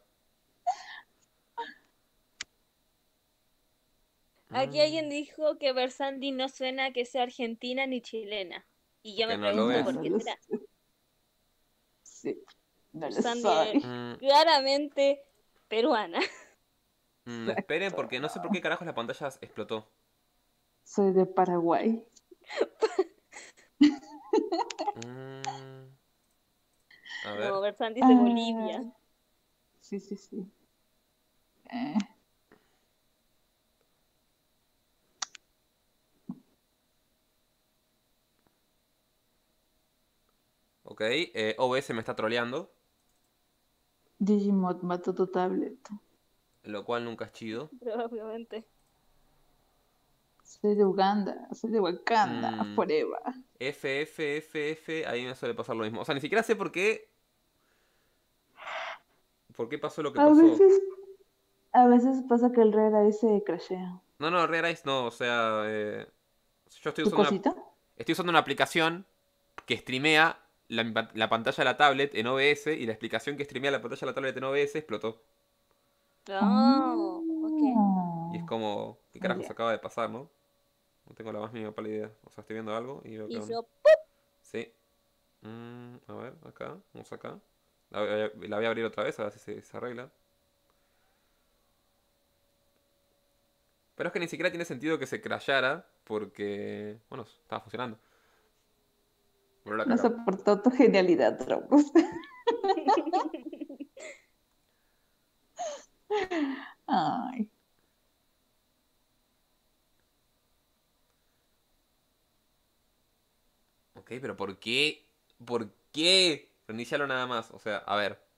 Aquí alguien dijo que Versandi no suena a que sea argentina ni chilena. Y yo Porque me no lo pregunto es. No, por no qué lo será. sé. Sí, no lo Versandi es soy. Mm, claramente peruana. esperen, porque no sé por qué carajos la pantalla explotó. Soy de Paraguay. Mm, a No, ver. Versandi es de Bolivia. Ah, sí. Eh, Ok, OBS me está troleando, Digimod mató tu tablet. lo cual nunca es chido. Probablemente. Soy de Uganda, soy de Wakanda, Mm, forever. F, ahí me suele pasar lo mismo. O sea, ni siquiera sé por qué pasó lo que A pasó. veces, a veces pasa que el Rare ahí se crashea. No, Real Eyes no, o sea, yo ¿Tu cosita? estoy usando una aplicación que streamea la pantalla de la tablet en OBS y la explicación que streamea la pantalla de la tablet en OBS explotó. No, ok. Y Y es como, ¿qué carajos acaba de pasar, no? No tengo la más mínima pálida idea. O sea, estoy viendo algo y veo que... Hizo Sí. A ver, acá. Vamos acá. La voy a abrir otra vez a ver si se arregla. Pero es que ni siquiera tiene sentido que se crashara porque... Bueno, estaba funcionando. Volver a No cargar. soportó tu genialidad, Tropos. Ay, Ok, pero ¿por qué? ¿Por qué? Reiniciarlo nada más. O sea, a ver.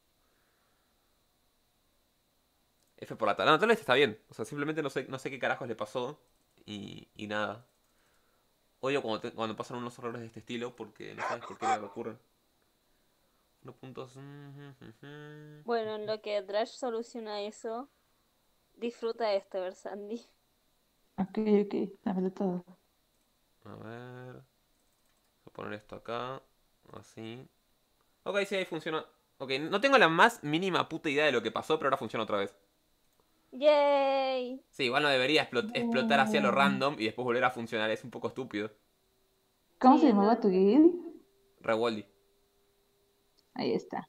F por la tabla. No, tal vez está bien. O sea, simplemente no sé qué carajos le pasó. Y nada. Odio cuando pasan unos errores de este estilo porque no sabes por qué le ocurren. Unos puntos. Bueno, en lo que Drash soluciona eso, disfruta esto, Versandi. ok, ok, dámelo todo. A ver. Voy a poner esto acá. Así. Ok, sí, ahí funciona. Ok, no tengo la más mínima puta idea de lo que pasó, pero ahora funciona otra vez. ¡Yay! Sí, igual no debería explotar hacia lo Oh. random y después volver a funcionar. Es un poco estúpido. ¿Cómo se Sí, llamaba tu guild? Rewaldi. Ahí está.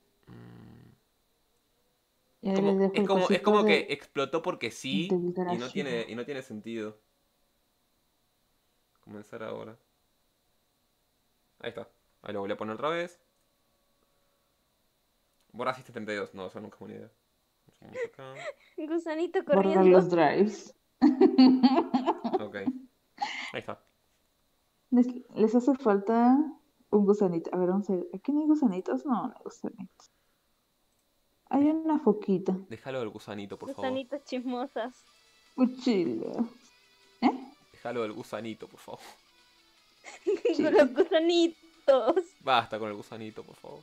Y Es ahí les como, dejo es el como, es cosito como que de explotó porque sí integrar y no tiene, archivo. y no tiene sentido. Comenzar ahora. Ahí está. Ahí lo volví a poner otra vez. Borra 72. No, eso nunca es buena idea. Vamos acá. Gusanito Borrar corriendo. los drives. Ok. Ahí está. Les hace falta un gusanito. A ver, vamos a ver. ¿Aquí no hay gusanitos? No, no hay gusanitos. Hay Dej- una foquita. Déjalo del gusanito, por favor. Gusanitas chismosas. Cuchillo. ¿Eh? Déjalo del gusanito, por favor. Con los Chile. gusanitos. Basta con el gusanito, por favor.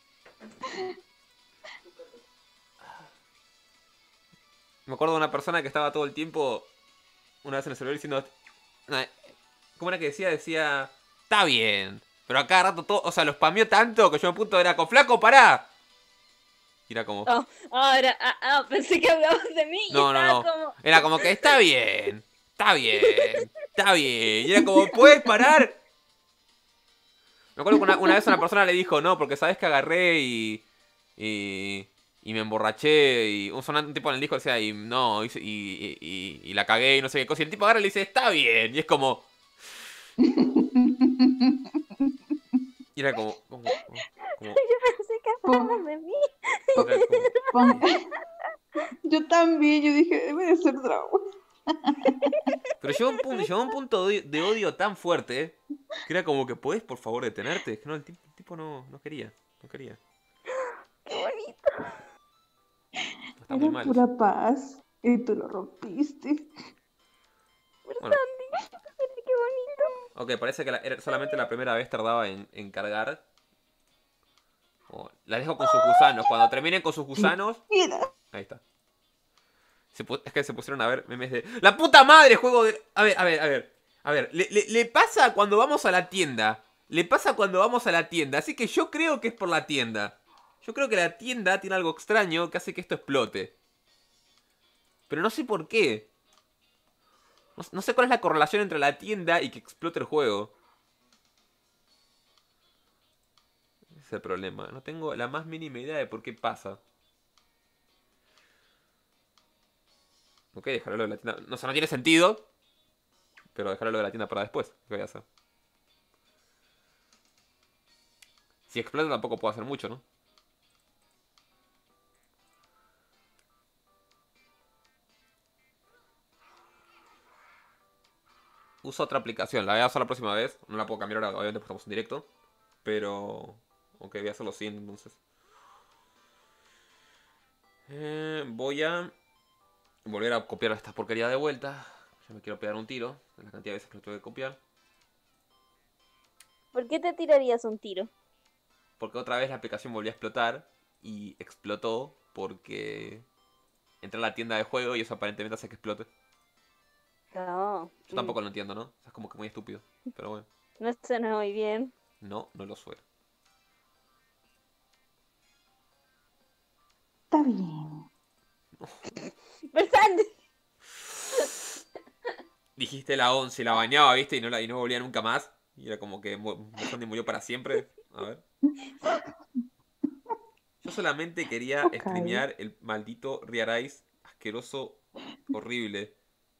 Me acuerdo de una persona que estaba todo el tiempo, una vez en el celular diciendo... "Nah, ¿cómo era que decía? Decía... Está bien. Pero a cada rato todo... O sea, lo spameó tanto que yo me punto era con flaco, pará. Y era como... Oh, ahora, pensé que hablabas de mí y No, no, estaba no. como. Era como que está bien. Está bien. Está bien. Y era como, ¿puedes parar? Me acuerdo que una vez una persona le dijo, no, porque sabes que agarré y me emborraché. Y un tipo en el disco decía, y no, y la cagué y no sé qué cosa. Y el tipo agarra y le dice, está bien. Y es como. Y era como. Yo pensé que hablabas Pon- de mí. Y era como. pon- Yo también, yo dije, debe de ser drama. Pero llegó un punto de odio tan fuerte que era como que, ¿podés por favor detenerte? Es que no, el tipo no quería. No quería. Qué bonito. Está muy Era mal eso. pura paz y tú lo rompiste. Bueno, Versandi, qué bonito. ok, parece que solamente la primera vez tardaba en cargar. La dejo con sus gusanos. Cuando terminen con sus gusanos. Mira. Ahí está. Es que se pusieron a ver memes de. ¡La puta madre! Juego de. A ver, a ver, a ver. A ver, le pasa cuando vamos a la tienda. Le pasa cuando vamos a la tienda. Así que yo creo que es por la tienda. Yo creo que la tienda tiene algo extraño que hace que esto explote. Pero no sé por qué. No sé cuál es la correlación entre la tienda y que explote el juego. Ese es el problema. No tengo la más mínima idea de por qué pasa. Ok, dejarlo de la tienda. No, o sea, no tiene sentido. Pero dejarlo de la tienda para después. ¿Qué voy a hacer? Si explota tampoco puedo hacer mucho, ¿no? Uso otra aplicación. La voy a usar la próxima vez. No la puedo cambiar ahora, obviamente, porque estamos en directo. Pero... Ok, voy a hacerlo sin, entonces. Voy a... volver a copiar esta porquería de vuelta. Yo me quiero pegar un tiro. De la cantidad de veces que lo tuve que copiar. ¿Por qué te tirarías un tiro? Porque otra vez la aplicación volvió a explotar. Y explotó porque... entré a la tienda de juego y eso aparentemente hace que explote. No. Yo tampoco lo entiendo, ¿no? Es como que muy estúpido. Pero bueno. No suena muy bien. No, no lo suena. Está bien. Versandi. dijiste la 11, la bañaba, ¿viste? Y no volvía nunca más. Y era como que Sandy murió para siempre. A ver. Yo solamente quería Ok. streamear el maldito Real Ice asqueroso, horrible.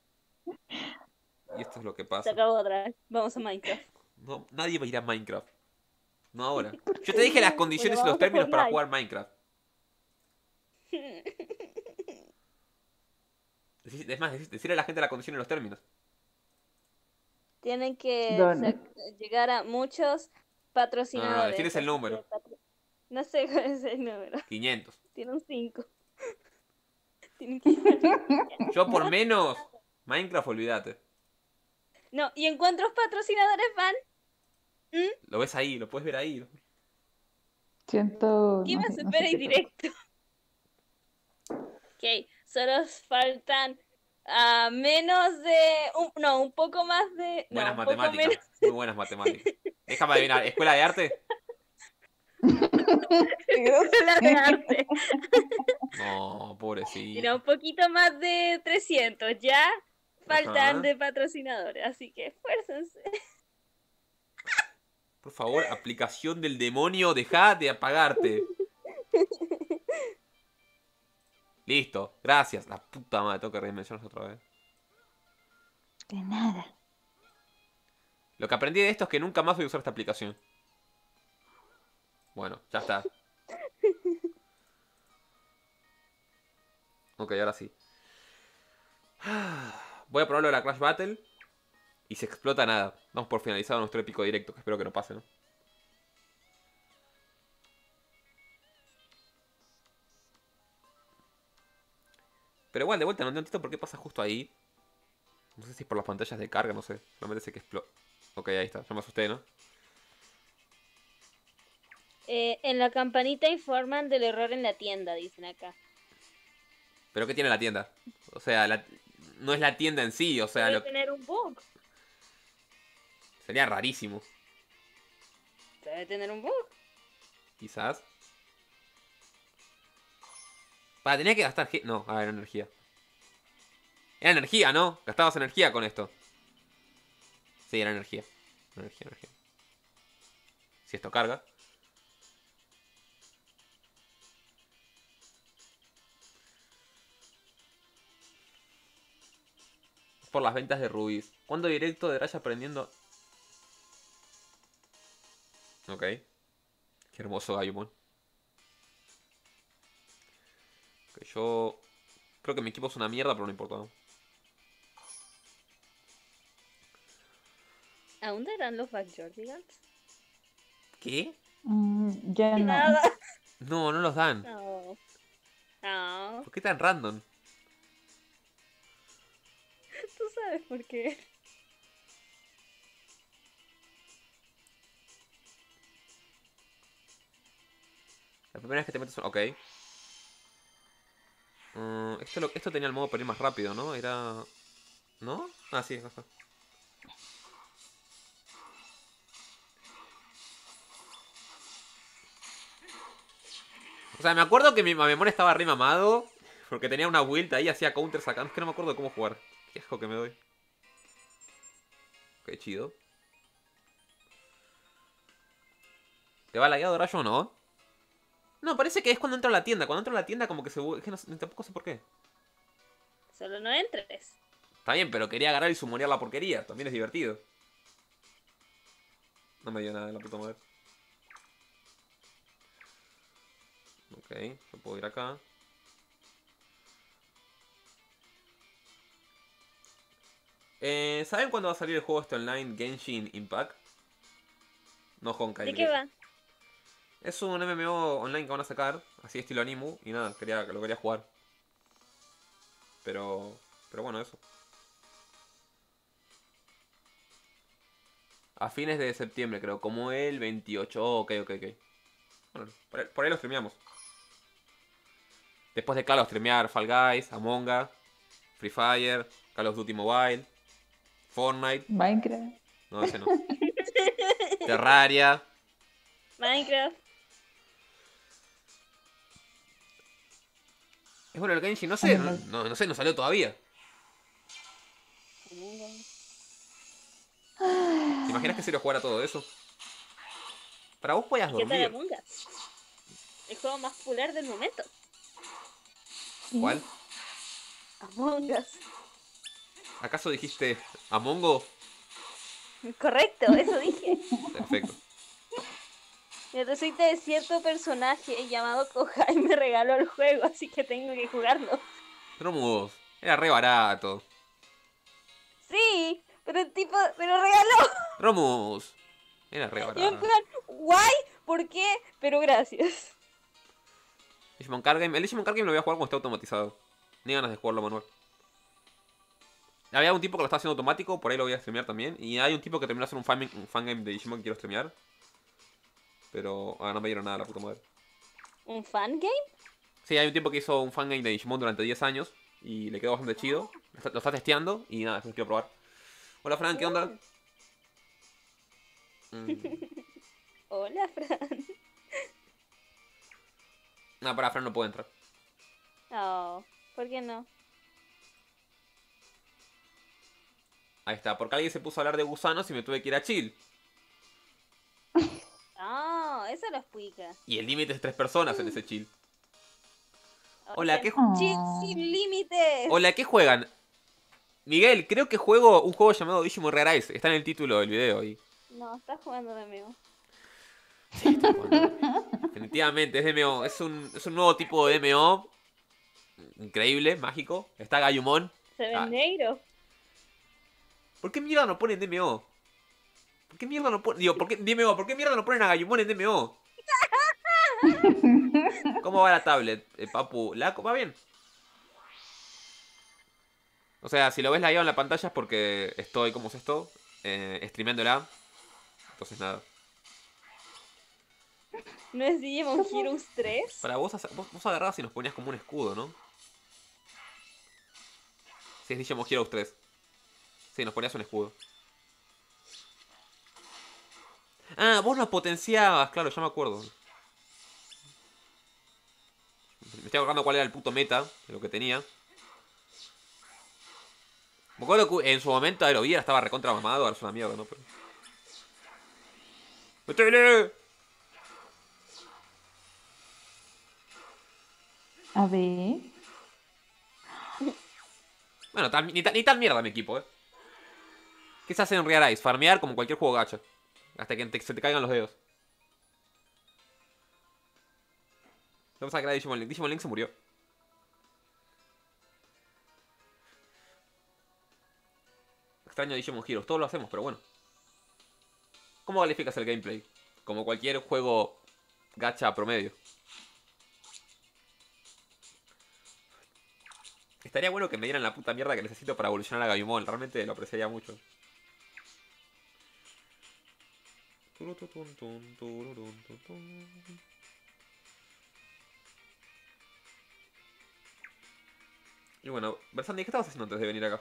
Y esto es lo que Se pasa. acabó otra vez. Vamos a Minecraft. No, nadie va a ir a Minecraft. No ahora. ¿Por Yo qué te dije las no? Bueno, condiciones y los vamos a términos para Fortnite. jugar Minecraft. Es más, decirle a la gente las condiciones y los términos. Tienen que ¿Dónde? llegar a muchos No, patrocinadores. decirles el Así que número. no sé cuál es el número. 500. Tiene un 5. Tienen que llegar. Yo por menos, Minecraft, olvídate. No, ¿y en cuántos patrocinadores van? Lo ves ahí, lo puedes ver ahí. Siento, ¿Qué no me sé, no sé supera y qué tanto. directo? Ok, solo faltan menos de... no, un poco más de... No, Buenas un poco menos. matemáticas, muy buenas matemáticas. Déjame adivinar, ¿escuela de arte? Qué grosero. Escuela de arte. No, Mira, pobrecito. un poquito más de 300. Ya faltan Ajá. de patrocinadores, así que esfuércense. Por favor, aplicación del demonio, deja de apagarte. Listo, gracias. La puta madre, tengo que redimensionar otra vez. De nada. Lo que aprendí de esto es que nunca más voy a usar esta aplicación. Bueno, ya está. Ok, ahora sí. Voy a probarlo de la Crash Battle. Y se explota nada. Damos por finalizado nuestro épico directo, que espero que no pase, ¿no? Pero igual, de vuelta, no entiendo por qué pasa justo ahí. No sé si es por las pantallas de carga, no sé. Realmente sé que explota. Ok, ahí está. Ya me asusté, ¿no? En la campanita informan del error en la tienda, dicen acá. ¿Pero qué tiene la tienda? O sea, no es la tienda en sí, o sea, Debe tener un bug. sería rarísimo. Debe tener un bug. Quizás. Tenía que gastar... No, era energía. Era energía, ¿no? Gastabas energía con esto. Sí, era energía. Energía. Si esto carga. Por las ventas de Rubies. ¿Cuándo directo de Raya aprendiendo? Ok. Qué hermoso Gayumon. Ok, yo... Creo que mi equipo es una mierda, pero no importa, ¿no? ¿Aún darán los Backyardigans? ¿Qué? Ya no. Nada. No, no los dan. No. No. ¿Por qué tan random? Tú sabes por qué. La primera vez que te metes... Ok. Esto tenía el modo para ir más rápido, ¿no? Era... ¿No? Ah, sí, acá está. O sea, me acuerdo que mi Mamemon estaba re mamado. Porque tenía una vuelta ahí, hacía counter sacando. Es que no me acuerdo de cómo jugar. Qué asco que me doy. Qué chido. ¿Te va lagueado Rayo o no? No, parece que es cuando entro a la tienda. Cuando entro a la tienda como que se... Es que tampoco sé por qué. Solo no entres. Está bien, pero quería agarrar y sumonear la porquería. También es divertido. No me dio nada de la puta madre. Ok, yo puedo ir acá. ¿Saben cuándo va a salir el juego este online Genshin Impact? No Honkai. ¿De qué va? Es un MMO online que van a sacar, así estilo Animu, y nada, lo quería jugar. Pero bueno, eso. A fines de septiembre, creo, como el 28. Oh, ok. Bueno, por ahí lo streameamos. Después de Call of streamear Fall Guys, Among Us, Free Fire, Call of Duty Mobile, Fortnite. Minecraft. No, ese no. Terraria. Minecraft. Es bueno el Genshin, no sé, Among Us. no salió todavía. Among Us. ¿Te imaginas que serio jugar a todo eso? Para vos podías ¿Qué tal dormir. Among Us? El juego más popular del momento. ¿Sí? ¿Cuál? Among Us. ¿Acaso dijiste Amongo? Correcto, eso dije. Perfecto. Me resulta de cierto personaje llamado Kohai me regaló el juego, así que tengo que jugarlo. Romus, era re barato. Sí, pero el tipo me lo regaló. Romus, era re Y en barato. plan, guay, ¿por qué? Pero gracias. Digimon Card Game. El Digimon Card Game lo voy a jugar cuando esté automatizado. Ni ganas de jugarlo manual. Había un tipo que lo está haciendo automático, por ahí lo voy a streamear también. Y hay un tipo que terminó de hacer un fangame de Digimon que quiero streamear. Pero no me dieron nada, la puta madre. ¿Un fan game? Sí, hay un tipo que hizo un fangame de Digimon durante 10 años. Y le quedó bastante chido. Lo está testeando y nada, eso quiero probar. Hola Fran, ¿qué onda? Hola, Fran. No, para Fran no puede entrar. Oh, ¿por qué no? Ahí está, porque alguien se puso a hablar de gusanos y me tuve que ir a chill. Oh, eso lo explica. Y el límite es 3 personas en ese chill. Hola, ¿qué, Chill Oh. sin límites. hola, ¿qué juegan? Miguel, creo que juego un juego llamado Digimon Rare Ice. Está en el título del video ahí. No, estás jugando de mío. Sí, está jugando. Definitivamente, es DMO. Es un nuevo tipo de DMO. Increíble, mágico. Está Gayumon. Se ve Ah, negro. ¿por qué mierda no ponen DMO? ¿Por qué mierda no ponen... Digo, DMO, ¿por qué mierda no ponen a Gayumon en DMO? ¿Cómo va la tablet, papu? ¿Va bien? O sea, si lo ves la en la pantalla es porque estoy, ¿cómo es esto? Streameándola. Entonces nada. ¿No es Digimon Heroes 3? Para vos agarrabas y nos ponías como un escudo, ¿no? Si es Digimon Heroes 3. Sí, nos ponías un escudo. Ah, vos nos potenciabas, claro, ya me acuerdo. Me estoy acordando cuál era el puto meta de lo que tenía. Me acuerdo que en su momento Aeroviera estaba recontra mamado, ahora es una mierda, ¿no? Pero... ¡Métele! A ver. Bueno, ni tal mierda mi equipo, ¿eh? ¿Qué se hace en Real Ice? Farmear como cualquier juego gacha. Hasta que se te caigan los dedos. Vamos a crear Digimon Link. Digimon Link se murió. Extraño Digimon Heroes. Todos lo hacemos, pero bueno. ¿Cómo calificas el gameplay? Como cualquier juego gacha promedio. Estaría bueno que me dieran la puta mierda que necesito para evolucionar a Gabumon. Realmente lo apreciaría mucho. Y bueno, Versandi, ¿qué estabas haciendo antes de venir acá?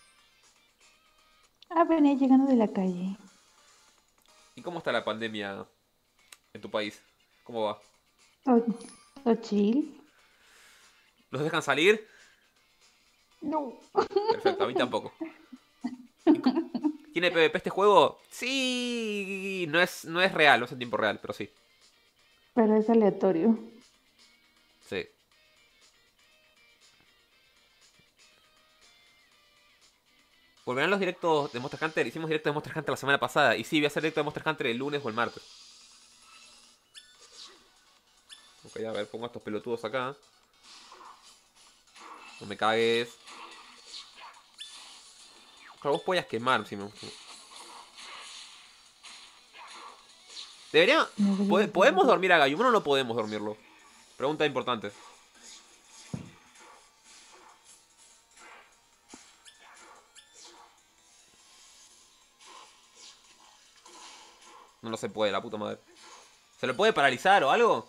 Ah, venía llegando de la calle. ¿Y cómo está la pandemia en tu país? ¿Cómo va? Todo, todo chill. ¿Los dejan salir? No. Perfecto, a mí tampoco. ¿Tiene PvP este juego? Sí, no es real, no es en tiempo real, pero sí. Pero es aleatorio. Sí. Volverán los directos de Monster Hunter. Hicimos directo de Monster Hunter la semana pasada. Y sí, voy a hacer directo de Monster Hunter el lunes o el martes. Ok, a ver, pongo a estos pelotudos acá. No me cagues. Claro, vos podías quemar, si me... Debería... No debería ¿Podemos ser. dormir a Gayumon o no podemos dormirlo? Pregunta importante. No se puede, la puta madre. ¿Se lo puede paralizar o algo?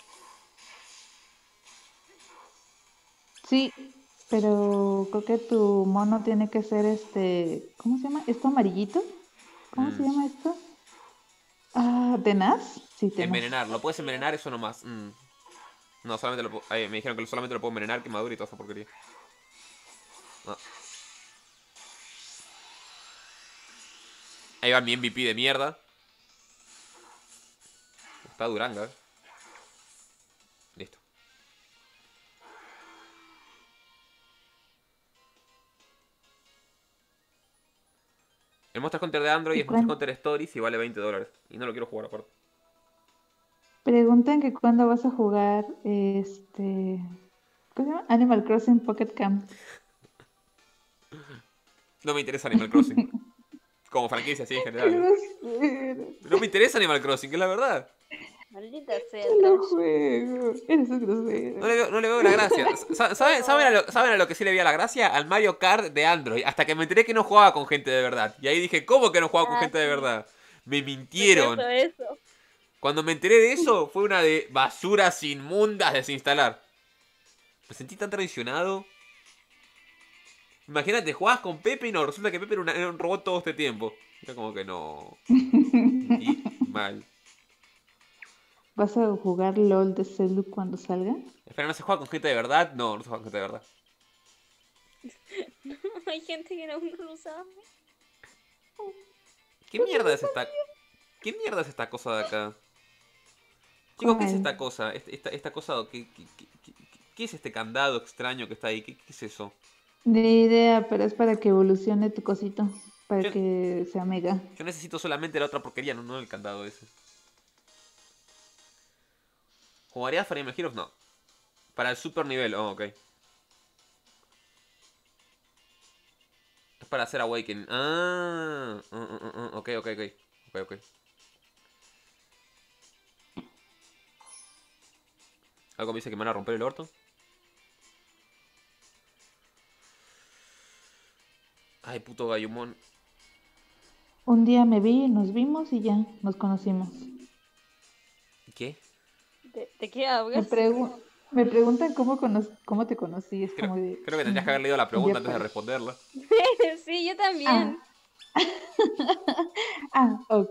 Sí, pero creo que tu mono tiene que ser ¿cómo se llama? ¿Esto amarillito? ¿Cómo se Mm. llama esto? Ah, ¿tenaz? Sí, tenaz. Envenenar. ¿Lo puedes envenenar? Eso nomás. No, solamente lo puedo... me dijeron que solamente lo puedo envenenar, quemadura y toda esa porquería. No. Ahí va mi MVP de mierda. Está Duranga, Listo. El Monster Hunter de Android ¿Y es Monster cuándo? Hunter Stories y vale $20. Y no lo quiero jugar aparte. Preguntan que cuándo vas a jugar ¿cómo se llama? Animal Crossing Pocket Camp. No me interesa Animal Crossing. Como franquicia así en ¡Qué general. grosero! No me interesa Animal Crossing, que es la verdad. Maldita sea, Te lo Trash. juego. Eres un No grosero. le veo, no le veo la gracia. ¿Saben a lo que sí le veía la gracia? Al Mario Kart de Android. Hasta que me enteré que no jugaba con gente de verdad. Y ahí dije, ¿cómo que no jugaba con Ah, gente de sí, verdad? Me mintieron. recuerdo eso. Cuando me enteré de eso, fue una de basuras inmundas desinstalar. Me sentí tan traicionado. Imagínate, jugabas con Pepe y no, resulta que Pepe era un robot todo este tiempo. Era como que no. Me sentí mal. ¿Vas a jugar LOL de Celu cuando salga? Espera, ¿no se juega con gente de verdad? No, no se juega con gente de verdad. Hay gente que aún no lo sabe. ¿Qué mierda es esta? ¿Qué mierda es esta cosa de acá? Chicos, ¿qué es esta ¿Cuál? cosa? Esta cosa, ¿qué es este candado extraño que está ahí? ¿Qué es eso? Ni idea, pero es para que evolucione tu cosito. Para Yo, que sea mega. yo necesito solamente la otra porquería, no el candado ese. ¿Jugarías Fire Emblem Heroes? No. Para el super nivel, oh, ok. Es para hacer Awakening. Ok, ok, ok. Ok, ok. Algo me dice que me van a romper el orto. Ay, puto Gallumon. Un día me vi, nos vimos y ya nos conocimos. ¿Qué? ¿De qué Me, hablas? pregu- me preguntan cómo te conocí. Es Creo, como de creo que tendrías que haber leído la un pregunta día antes de por... responderla. Sí, yo Ah, también. ok.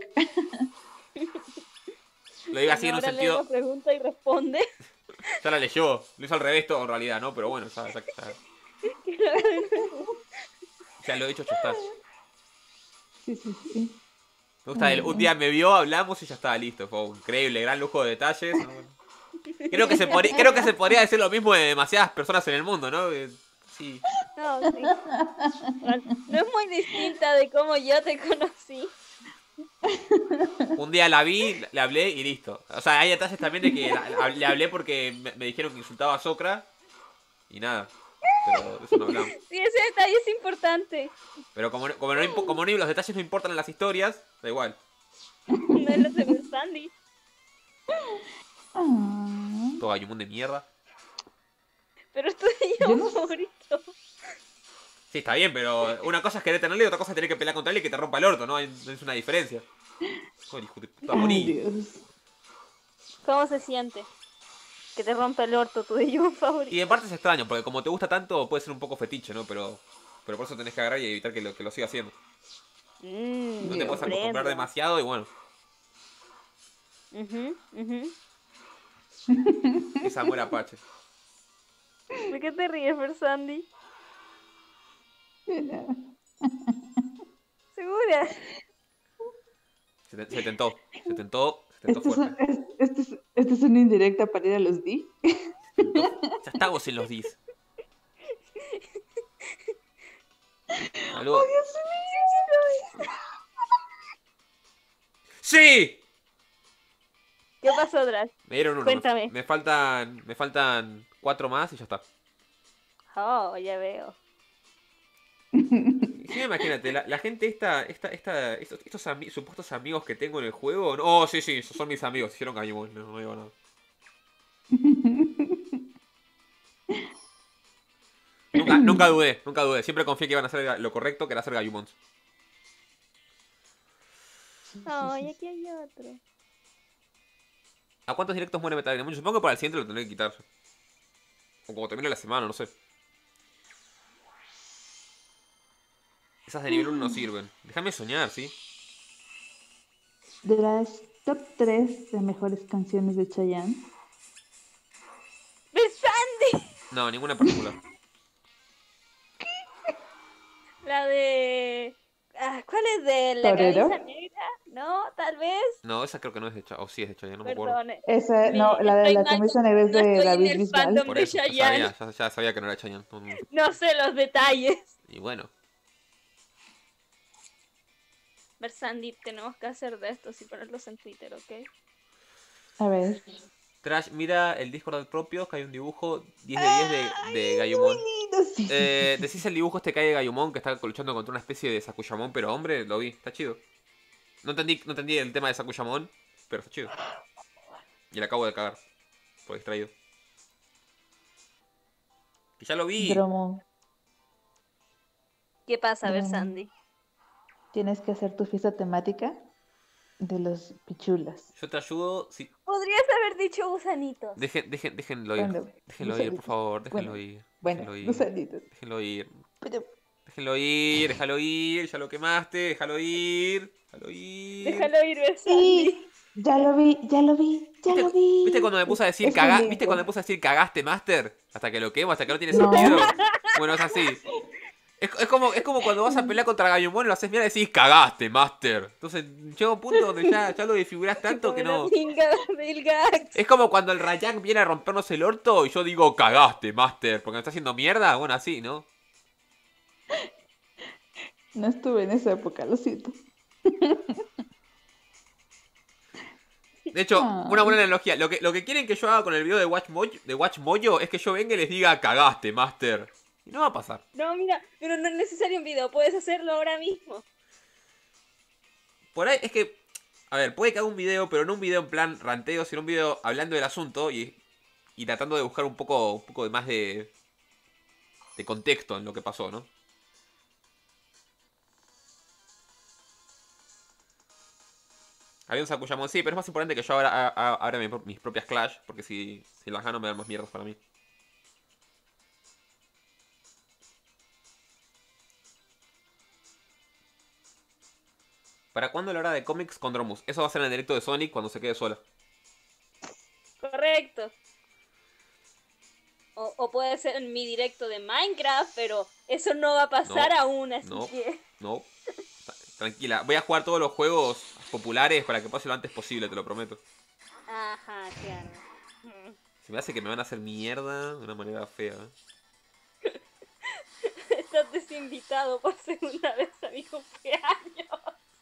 Lo digo así Bueno, en un ahora lee la sentido. pregunta y responde. Ya la leyó. Lo hizo al revés todo en realidad, ¿no? Pero bueno, Que lo haga de nuevo. ya lo he dicho, ya está. Sí, sí, sí. Me gusta él. Un Ay, día me vio, hablamos y ya estaba listo. Fue increíble, gran lujo de detalles. ¿No? Creo que se podría decir lo mismo de demasiadas personas en el mundo, ¿no? Sí. No, sí. Bueno, no es muy distinta de cómo yo te conocí. Un día la vi, le hablé y listo. O sea, hay detalles también de que le hablé porque me dijeron que insultaba a Sokra y nada. Pero de eso no hablamos. Sí, ese detalle es importante. Pero como los detalles no importan en las historias, da igual. No es lo de Sandy. ah. Todo Gallumon de mierda. Pero es tu Yo Digimon no sé. favorito. Sí, está bien, pero una cosa es querer tenerle y otra cosa es tener que pelear contra él y que te rompa el orto, ¿no? Es una diferencia. Joder, hijo de puta, Ay, morí. Dios. ¿Cómo se siente? Que te rompe el orto tu Digimon Y favorito. en parte es extraño, porque como te gusta tanto, puede ser un poco fetiche, ¿no? Pero por eso tenés que agarrar y evitar que lo siga haciendo. No te puedes acostumbrar Comprendo. demasiado y bueno, Ujú, ujú. es amor apache. ¿De qué te ríes, Sandy? De nada. ¿Segura? Se tentó Esto es, fuerte. esto es una indirecta para ir a los D. Ya estamos en los 10. ¡Oh, Saludos. Dios mío! ¡Sí! ¿Qué pasó, Drash? Me dieron uno. Cuéntame. Me faltan 4 más y ya está. Oh, ya veo. Sí, imagínate, la gente estos supuestos amigos que tengo en el juego. Oh, sí, sí, esos son mis amigos. Hicieron Gallumon, no digo nada. Nunca dudé. Siempre confié que iban a hacer lo correcto, que era hacer Gallumons. Oh, y aquí hay otro. ¿A cuántos directos muere Metal Gear? Supongo que para el siguiente lo tendré que quitar. O como termine la semana, no sé. Esas de nivel 1 no sirven. Déjame soñar, ¿sí? De las top 3 de mejores canciones de Chayanne. ¡Ves, Sandy! No, ninguna en particular. La de... ¿Cuál es de la ¿Torero? camisa negra? No, tal vez. No, esa creo que no es de Chayanne. O sí es de Chayanne, no me acuerdo. Perdón. Esa, no, la de Estoy la mal, camisa negra es no de estoy en David el Bisbal. fandom Por de eso, Chayanne. ya sabía que no era Chayanne. No sé los detalles. Y bueno, Ver, Sandy, tenemos que hacer de estos y ponerlos en Twitter, ¿ok? A ver. Trash, mira el Discord propio, que hay un dibujo 10 de 10 Ay, de es Gayumon. muy lindo. Sí, sí, sí, sí, ¿Decís sí. el dibujo este que hay de Gayumon que está luchando contra una especie de Sakuyamon, pero hombre? Lo vi, está chido. No entendí el tema de Sakuyamon, pero está chido. Y le acabo de cagar, por distraído. Que ya lo vi. Dromo, ¿Qué pasa, Ver, Dromo. Sandy? Tienes que hacer tu fiesta temática de los pichulas. Yo te ayudo. Si... Podrías haber dicho gusanitos. Déjenlo ir. Bueno, Déjenlo ir, por gusanitos. favor. Bueno, Déjenlo ir. bueno, Déjenlo ir. gusanitos. Déjenlo ir. Pero, Déjenlo ir. Déjalo ir. Ya lo quemaste. Déjalo ir. Déjalo ir. Déjalo ir, Ver, sí, Sandy. ya lo vi, ya lo vi, ya ¿Viste, lo vi. viste cuando me puse a decir Es muy ¿Viste cuando me lindo. puse a decir cagaste, Master? Hasta que lo quemo, hasta que no tiene No. sentido. Bueno, es así. Es como cuando vas a pelear contra Gayumon, lo haces mierda y decís cagaste, Master. Entonces llega un punto donde ya lo desfigurás tanto que Como la no. pinga del Gax. Es como cuando el Rayan viene a rompernos el orto y yo digo cagaste, Master, porque me está haciendo mierda. Bueno, así, ¿no? No estuve en esa época, lo siento. De hecho, una Ay, buena analogía. Lo que quieren que yo haga con el video de Watch Mojo es que yo venga y les diga cagaste, Master. Y no va a pasar. No, mira, pero no es necesario un video, puedes hacerlo ahora mismo. Por ahí es que, a ver, puede que haga un video, pero no un video en plan ranteo, sino un video hablando del asunto y tratando de buscar un poco de más de contexto en lo que pasó, ¿no? Había un Sakuyamon, sí, pero es más importante que yo abra mis propias Clash, porque si las gano me dan más mierdas para mí. ¿Para cuándo la hora de cómics con Dromus? Eso va a ser en el directo de Sonic cuando se quede sola. Correcto. O puede ser en mi directo de Minecraft, pero eso no va a pasar No, aún, así no, que... no. Tranquila, voy a jugar todos los juegos populares para que pase lo antes posible, te lo prometo. Ajá, claro. Se me hace que me van a hacer mierda de una manera fea. Estás desinvitado por segunda vez a mi cumpleaños.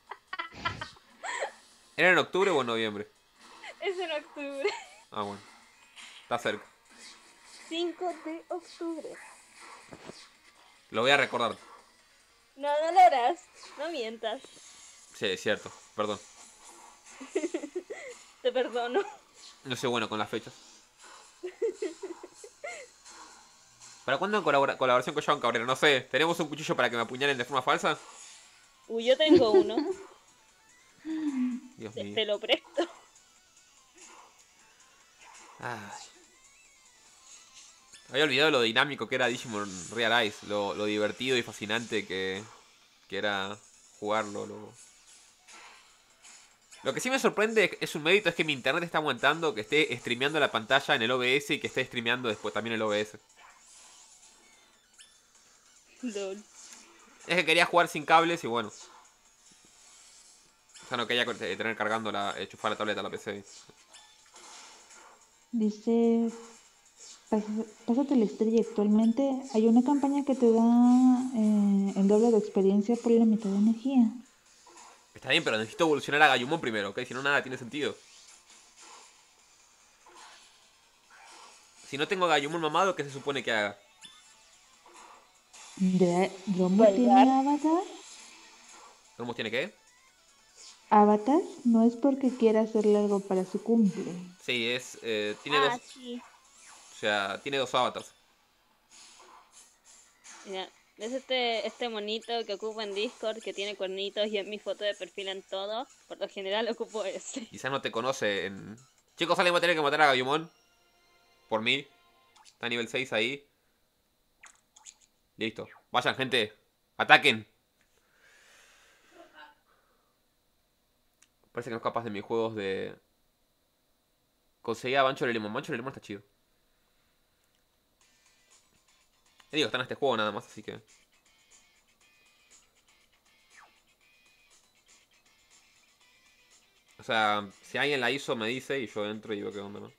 ¿Era en octubre o en noviembre? Es en octubre. Ah, bueno. Está cerca. 5 de octubre. Lo voy a recordar. No, no lo harás. No mientas. Sí, es cierto. Perdón. Te perdono. No soy bueno con las fechas. ¿Para cuándo colaboración con Joan Cabrera? No sé. ¿Tenemos un cuchillo para que me apuñalen de forma falsa? Uy, yo tengo uno. Dios Te mío. lo presto. Ay. Había olvidado lo dinámico que era Digimon Real Ice. Lo divertido y fascinante que era jugarlo. Lo que sí me sorprende es un mérito es que mi internet está aguantando que esté streameando la pantalla en el OBS y que esté streameando después también el OBS. Lol. Es que quería jugar sin cables y bueno. O sea, no quería tener cargando enchufar la tableta a la PC. dice, pásate la estrella. Actualmente hay una campaña que te da el doble de experiencia por la mitad de energía. Está bien, pero necesito evolucionar a Gayumon primero, ¿ok? Si no, nada tiene sentido. Si no tengo a Gayumon mamado, ¿qué se supone que haga? ¿Dromo tiene avatar? ¿Cómo tiene qué? Avatar no es porque quiera hacerle algo para su cumple. Sí, tiene dos. Sí. O sea, tiene dos avatars. Mira, ¿ves este monito que ocupo en Discord que tiene cuernitos y en mi foto de perfil en todo? Por lo general ocupo ese. Quizás no te conoce en... Chicos, alguien va a tener que matar a Gayumon. Por mí. Está a nivel 6 ahí. Listo. Vayan, gente. Ataquen. Parece que no es capaz de mis juegos de... Conseguí a Bancho de Lemon. Bancho de Lemon está chido. Digo, está en este juego nada más, así que... sea, si alguien la hizo me dice y yo entro y veo qué onda, ¿no?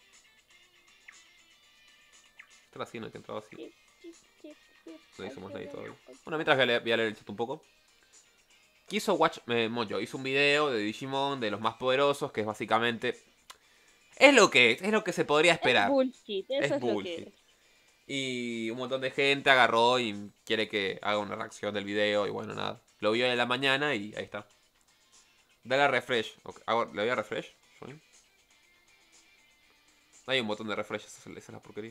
Esta la no hay que entrar así. No hicimos nadie todavía. Bueno, mientras voy a leer el chat un poco. Quiso Watch Mojo, hizo un video de Digimon, de los más poderosos, que es básicamente... es lo que se podría Es esperar. bullshit, eso Es es lo bullshit. que es. Y un montón de gente agarró y quiere que haga una reacción del video y bueno, nada. Lo vio en la mañana y ahí está. Dale a refresh. Okay. ¿Le doy a refresh? ¿Sí? Hay un botón de refresh, esa es la porquería.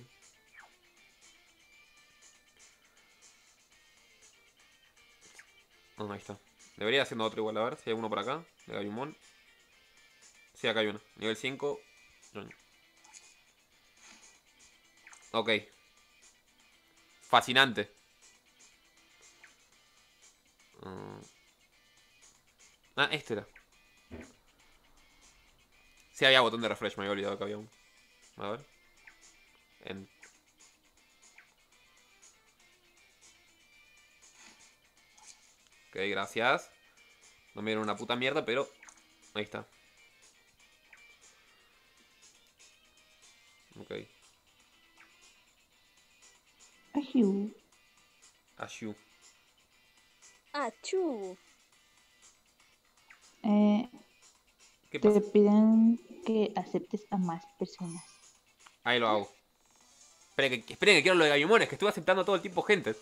Ahí está. Debería haciendo otro igual, a ver si hay uno por acá. De Gabumon. Sí, acá hay uno. Nivel 5. Ok. Fascinante. Este era. Sí, había botón de refresh, me había olvidado que había uno. A ver. Ok, gracias. No me dieron una puta mierda, pero... Ahí está. Ok. Ajiu. Ashu. Chu. ¿Qué Te pasa? piden que aceptes a más personas. Ahí lo hago. Esperen que quiero lo de Gayumones, que estuve aceptando todo el tiempo gente.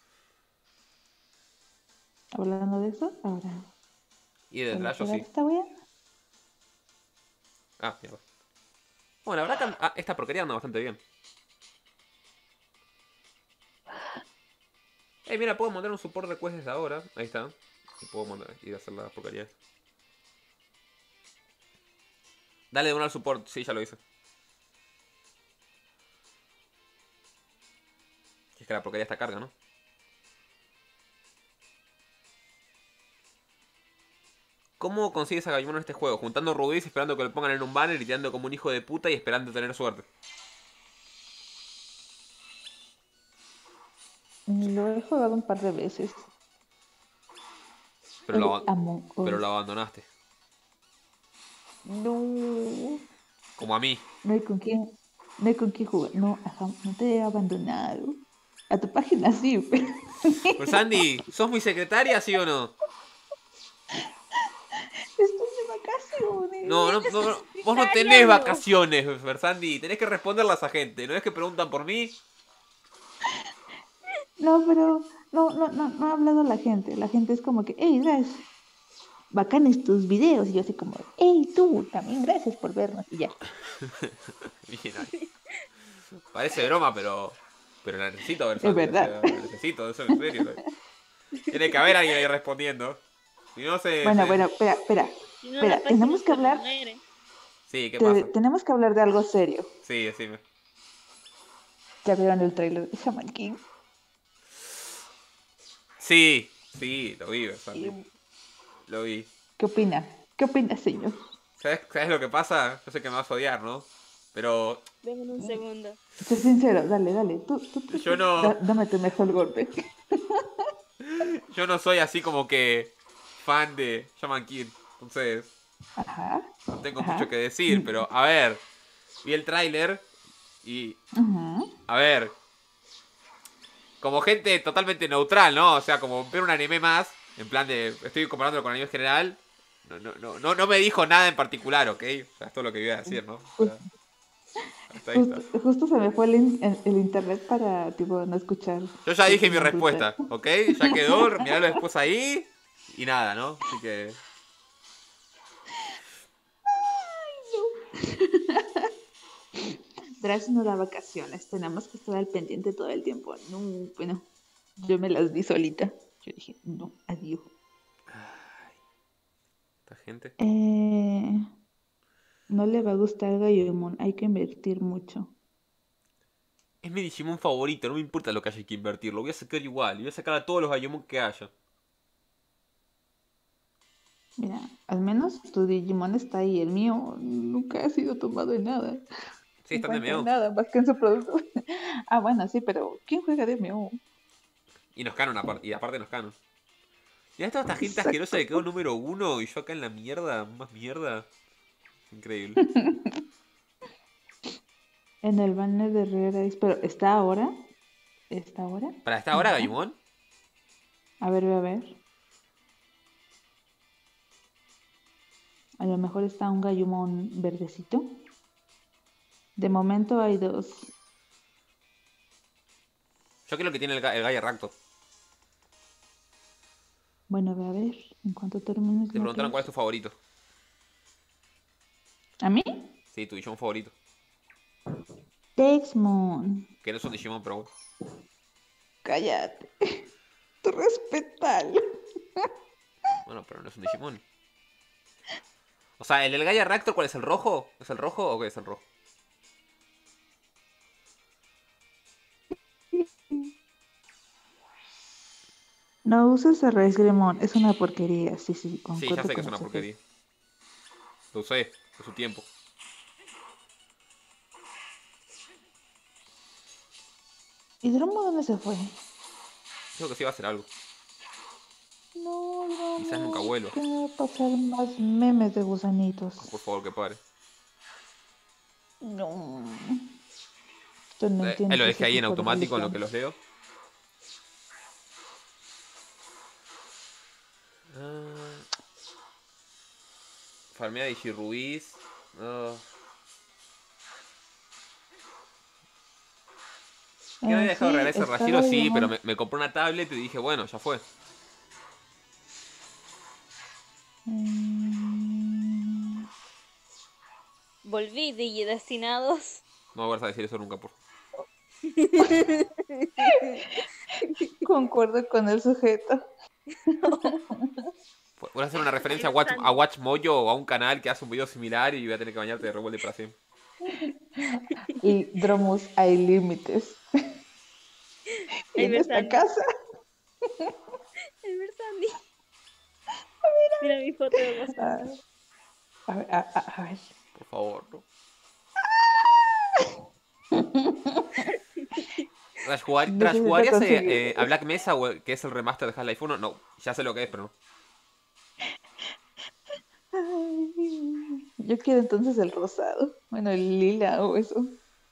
Hablando de eso, ahora. Y de ¿Puedo rayos pegar sí. esta wea? Ah, mierda. Bueno, la verdad que esta porquería anda bastante bien. Mira, puedo mandar un support request desde ahora. Ahí está. Y puedo mandar y hacer las porquerías. Dale de una al support. Sí, ya lo hice. Es que la porquería está carga, ¿no? ¿Cómo consigues a Gabumon en este juego? Juntando rubíes, esperando que lo pongan en un banner y tirando como un hijo de puta y esperando tener suerte. Lo he jugado un par de veces. Pero El lo, Among pero Us. lo abandonaste. No. Como a mí. No hay con quién. No hay con quién jugar. No, ajá, no te he abandonado. A tu página sí, pero. Pero Sandy, ¿sos mi secretaria, sí o no? Estoy de vacaciones. No, Ya no, no, vos no tenés Secretaria, vacaciones, Sandy. Tenés que responderlas a gente. ¿No es que preguntan por mí? no, pero no ha hablado la gente. La gente es como que, hey, gracias, bacanes tus videos. Y yo así como, hey, tú, también gracias por vernos. Y ya. Bien ahí. Parece broma, pero la necesito ver, Es Sandy. O verdad. sea, la necesito, eso en serio. Tiene que haber alguien ahí respondiendo. Si no Bueno, bueno, espera. si no la página Tenemos que se hablar, muere. Sí, ¿qué pasa? tenemos que hablar de algo serio. Sí, decime. ¿Ya vieron el tráiler de Shaman King? Sí, sí, lo vi, ¿Y Sandy. Lo vi. qué opina? ¿Qué opina, señor? ¿Sabes lo que pasa? Yo sé que me vas a odiar, ¿no? Pero Denme un segundo. Sé sincero, dale. yo no, Dame tu mejor golpe. yo no soy así como que fan de Shaman King. Entonces, Ajá, no tengo mucho ajá. que decir, pero a ver, vi el tráiler y, Ujú. a ver, como gente totalmente neutral, ¿no? O sea, como ver un anime más, en plan de, estoy comparándolo con anime en general, no me dijo nada en particular, ¿ok? O sea, esto es lo que iba a decir, ¿no? O sea, hasta ahí está. Justo se me fue el internet para, tipo, no escuchar Yo ya tu dije mi opinión brutal. respuesta, ¿ok? Ya quedó, miralo después ahí y nada, ¿no? Así que... Drax no da vacaciones, tenemos que estar al pendiente todo el tiempo. No, bueno, yo me las di solita. Yo dije, no, adiós. Esta gente... Eh, no le va a gustar Gayomon, hay que invertir mucho. Es mi Digimon favorito, no me importa lo que haya que invertir, lo voy a sacar igual, y voy a sacar a todos los Agumon que haya. Mira, al menos tu Digimon está ahí, el mío nunca ha sido tomado en nada. Sí, En están de cuanto a medio. nada, más que en su producto. Bueno, sí, pero ¿quién juega de MO? Y nos canon aparte, y aparte nos canon. Ya toda esta gente asquerosa que quedó número 1 y yo acá en la mierda, más mierda. Increíble. En el banner de Rare Ice, pero ¿está ahora? ¿Está ahora? ¿Para esta hora, ¿Neta? Gayumon? A ver, ve a ver. A lo mejor está un Gallumon verdecito. De momento hay dos. Yo creo que tiene el Gaia Raptor. Bueno, ve a ver. En cuanto termines Te la preguntaron cuál es clase. tu favorito. ¿A mí? Sí, tu Digimon favorito. Texmon. Que no son Digimon, pero bueno. Cállate. Tú respetalo. Bueno, pero no es un Digimon. O sea, el Gaia Raptor, ¿cuál es el rojo? ¿Es el rojo o qué es el rojo? No uses el Greymon. Es una porquería. Sí, sí, Sí, ya concuerdo sé que es con una eso. porquería. Lo usé, de su tiempo. ¿Y Dromo dónde se fue? Creo que sí va a hacer algo. No, Quizás nunca Dromo. vuelva. Que me va a pasar más memes de gusanitos. Por favor, que pare. No. Esto no Lo entiendo dejé ese ahí en tipo de automático en lo religión. que los leo. Ah, Farmea de Ruiz. Ah. ¿Que no había dejado Sí, regresar está Rashiro? Sí, pero Gallumon. me compré una tablet y dije, bueno, ya fue. Mm, Volví, Digidestinados. No vuelvas a decir eso nunca, por favor. concuerdo con el sujeto. Voy a hacer una referencia a Sandy. Watch Mojo o a un canal que hace un video similar y voy a tener que bañarte de revuelta para siempre. Y Dromus hay límites. Y Ahí en ves esta Sandy. casa. Ahí ves Sandy. Mira mi foto de WhatsApp. A ver. Por favor, ¿no? ¿Tras Necesito jugarías conseguir. a Black Mesa, que es el remaster de Half-Life 1? No, ya sé lo que es, pero no. Ay, yo quiero entonces el rosado. Bueno, el lila o eso.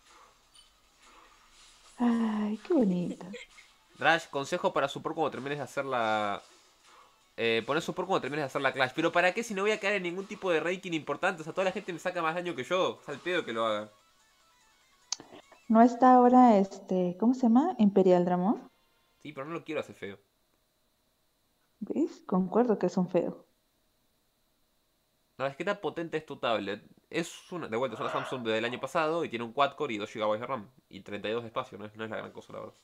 Ay, qué bonito. Drash, consejo para support cuando termines de hacer la... poner support cuando termines de hacer la Clash. ¿Pero para qué si no voy a caer en ningún tipo de ranking importante? O sea, toda la gente me saca más daño que yo. O sea, el pedo que lo haga. ¿No está ahora ¿cómo se llama? Imperial Dramón. Sí, pero no lo quiero hacer feo. ¿Ves? Concuerdo que es un feo. No, es que tan potente es tu tablet. Es una, de vuelta, es una Samsung del año pasado y tiene un quad-core y 2 GB de RAM. Y 32 de espacio, no es la gran cosa, la verdad.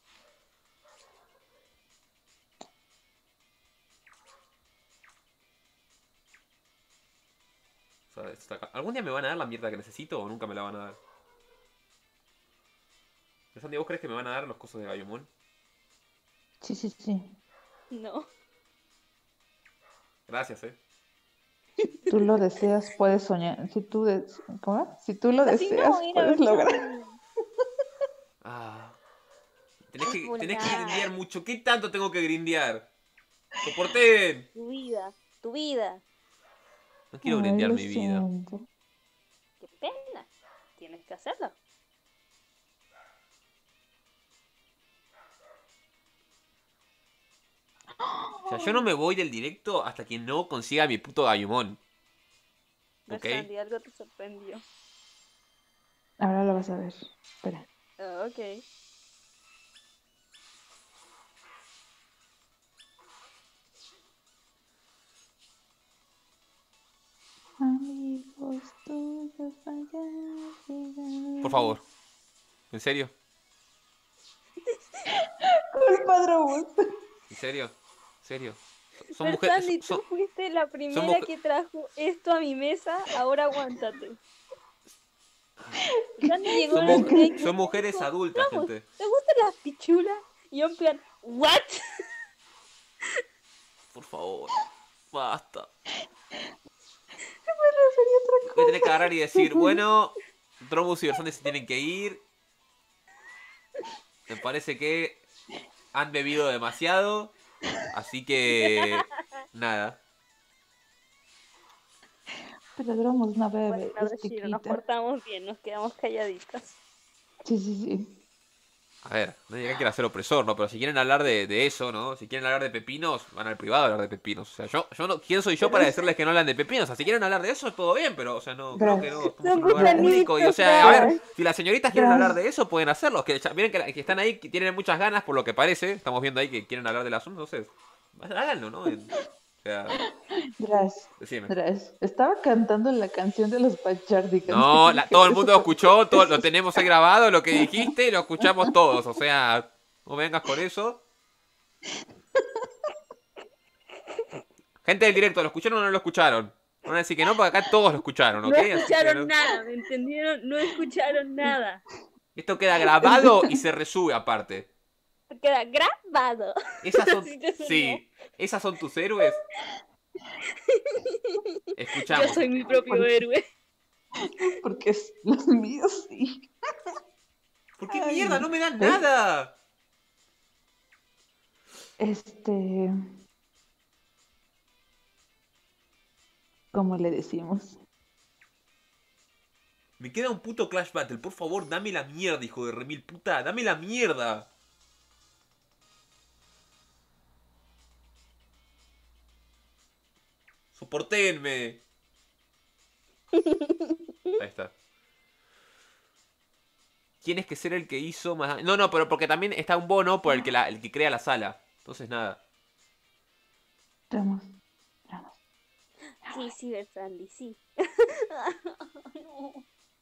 O sea, ¿algún día me van a dar la mierda que necesito o nunca me la van a dar? Sandy, ¿vos crees que me van a dar los cosas de Gaiomon? Sí, sí, sí. No. Gracias, Tú lo deseas, puedes soñar. ¿Cómo era? Si tú lo Así no, deseas, ir a puedes ver lograr. Sandy. Ah. Tenés que grindear Volar. mucho. ¿Qué tanto tengo que grindear? ¡Soporten! Tu vida. Tu vida. No quiero Ay, grindear lo mi vida. siento. Qué pena. Tienes que hacerlo. O sea, yo no me voy del directo hasta que no consiga mi puto Gaiomon. Ver ¿Ok? Sandy, algo te sorprendió. Ahora lo vas a ver. Espera. Ah, ok. Amigos tuyos allá llegan. Por favor. ¿En serio? Culpa Drobus. ¿En serio? ¿En serio? Son Ver mujeres... Sandy, tú fuiste la son primera mujeres... que trajo esto a mi mesa. Ahora aguántate. Sandy llegó Son, a directo son y me mujeres dijo, adultas, vamos, gente. ¿te gustan las pichulas? Y yo en plan, ¿what? Por favor. Basta. Me refería a otra Voy a tener que agarrar y decir, cosa. bueno, Drobus y Versantes se tienen que ir. Me parece que han bebido demasiado. Así que nada. Pero Dromos no Bueno, bebe, nada, es Shiro, nos tequita. portamos bien, nos quedamos calladitas. Sí, sí, sí. A ver, no diría que quiera ser opresor, ¿no? Pero si quieren hablar de eso, ¿no? Si quieren hablar de pepinos, van al privado a hablar de pepinos. O sea, yo no, ¿quién soy yo Pero para decirles que no hablan de pepinos? O sea, si quieren hablar de eso, todo bien, pero, o sea, no, creo que Gracias. no, estamos en Son un lugar público. Y, o gusanitos, sea, a ver, Drash. si las señoritas quieren hablar Gracias. de eso, pueden hacerlo. Que miren que están ahí, que tienen muchas ganas, por lo que parece. Estamos viendo ahí que quieren hablar del asunto, entonces, háganlo, ¿no? O sea, decime. Drash. Estaba cantando la canción de los Bachardigans. ¿Qué No, crees que todo el eso mundo escuchó, todo, lo eso tenemos ahí grabado, lo que dijiste, y lo escuchamos todos. O sea, no vengas con eso. Gente del directo, ¿lo escucharon o no lo escucharon? Van a decir que no, porque acá todos lo escucharon, No ¿ok? Así que escucharon nada, ¿me entendieron? No escucharon nada. esto queda grabado y se resube aparte. Queda grabado. Esas son... Así te sonó. Sí, esas son tus héroes. Yo Escuchamos. soy mi propio Porque, héroe. porque los míos sí. ¿Por qué mierda? Ay, No me dan ¿ves? nada. Este, ¿cómo le decimos? Me queda un puto Clash Battle. Por favor, dame la mierda, hijo de remil puta. Dame la mierda. Soportenme. Ahí está. Tienes que ser el que hizo más... No, no, pero porque también está un bono por el que crea la sala. Entonces nada. Dromos, Dromos. Sí, sí, Bersandy, sí. No.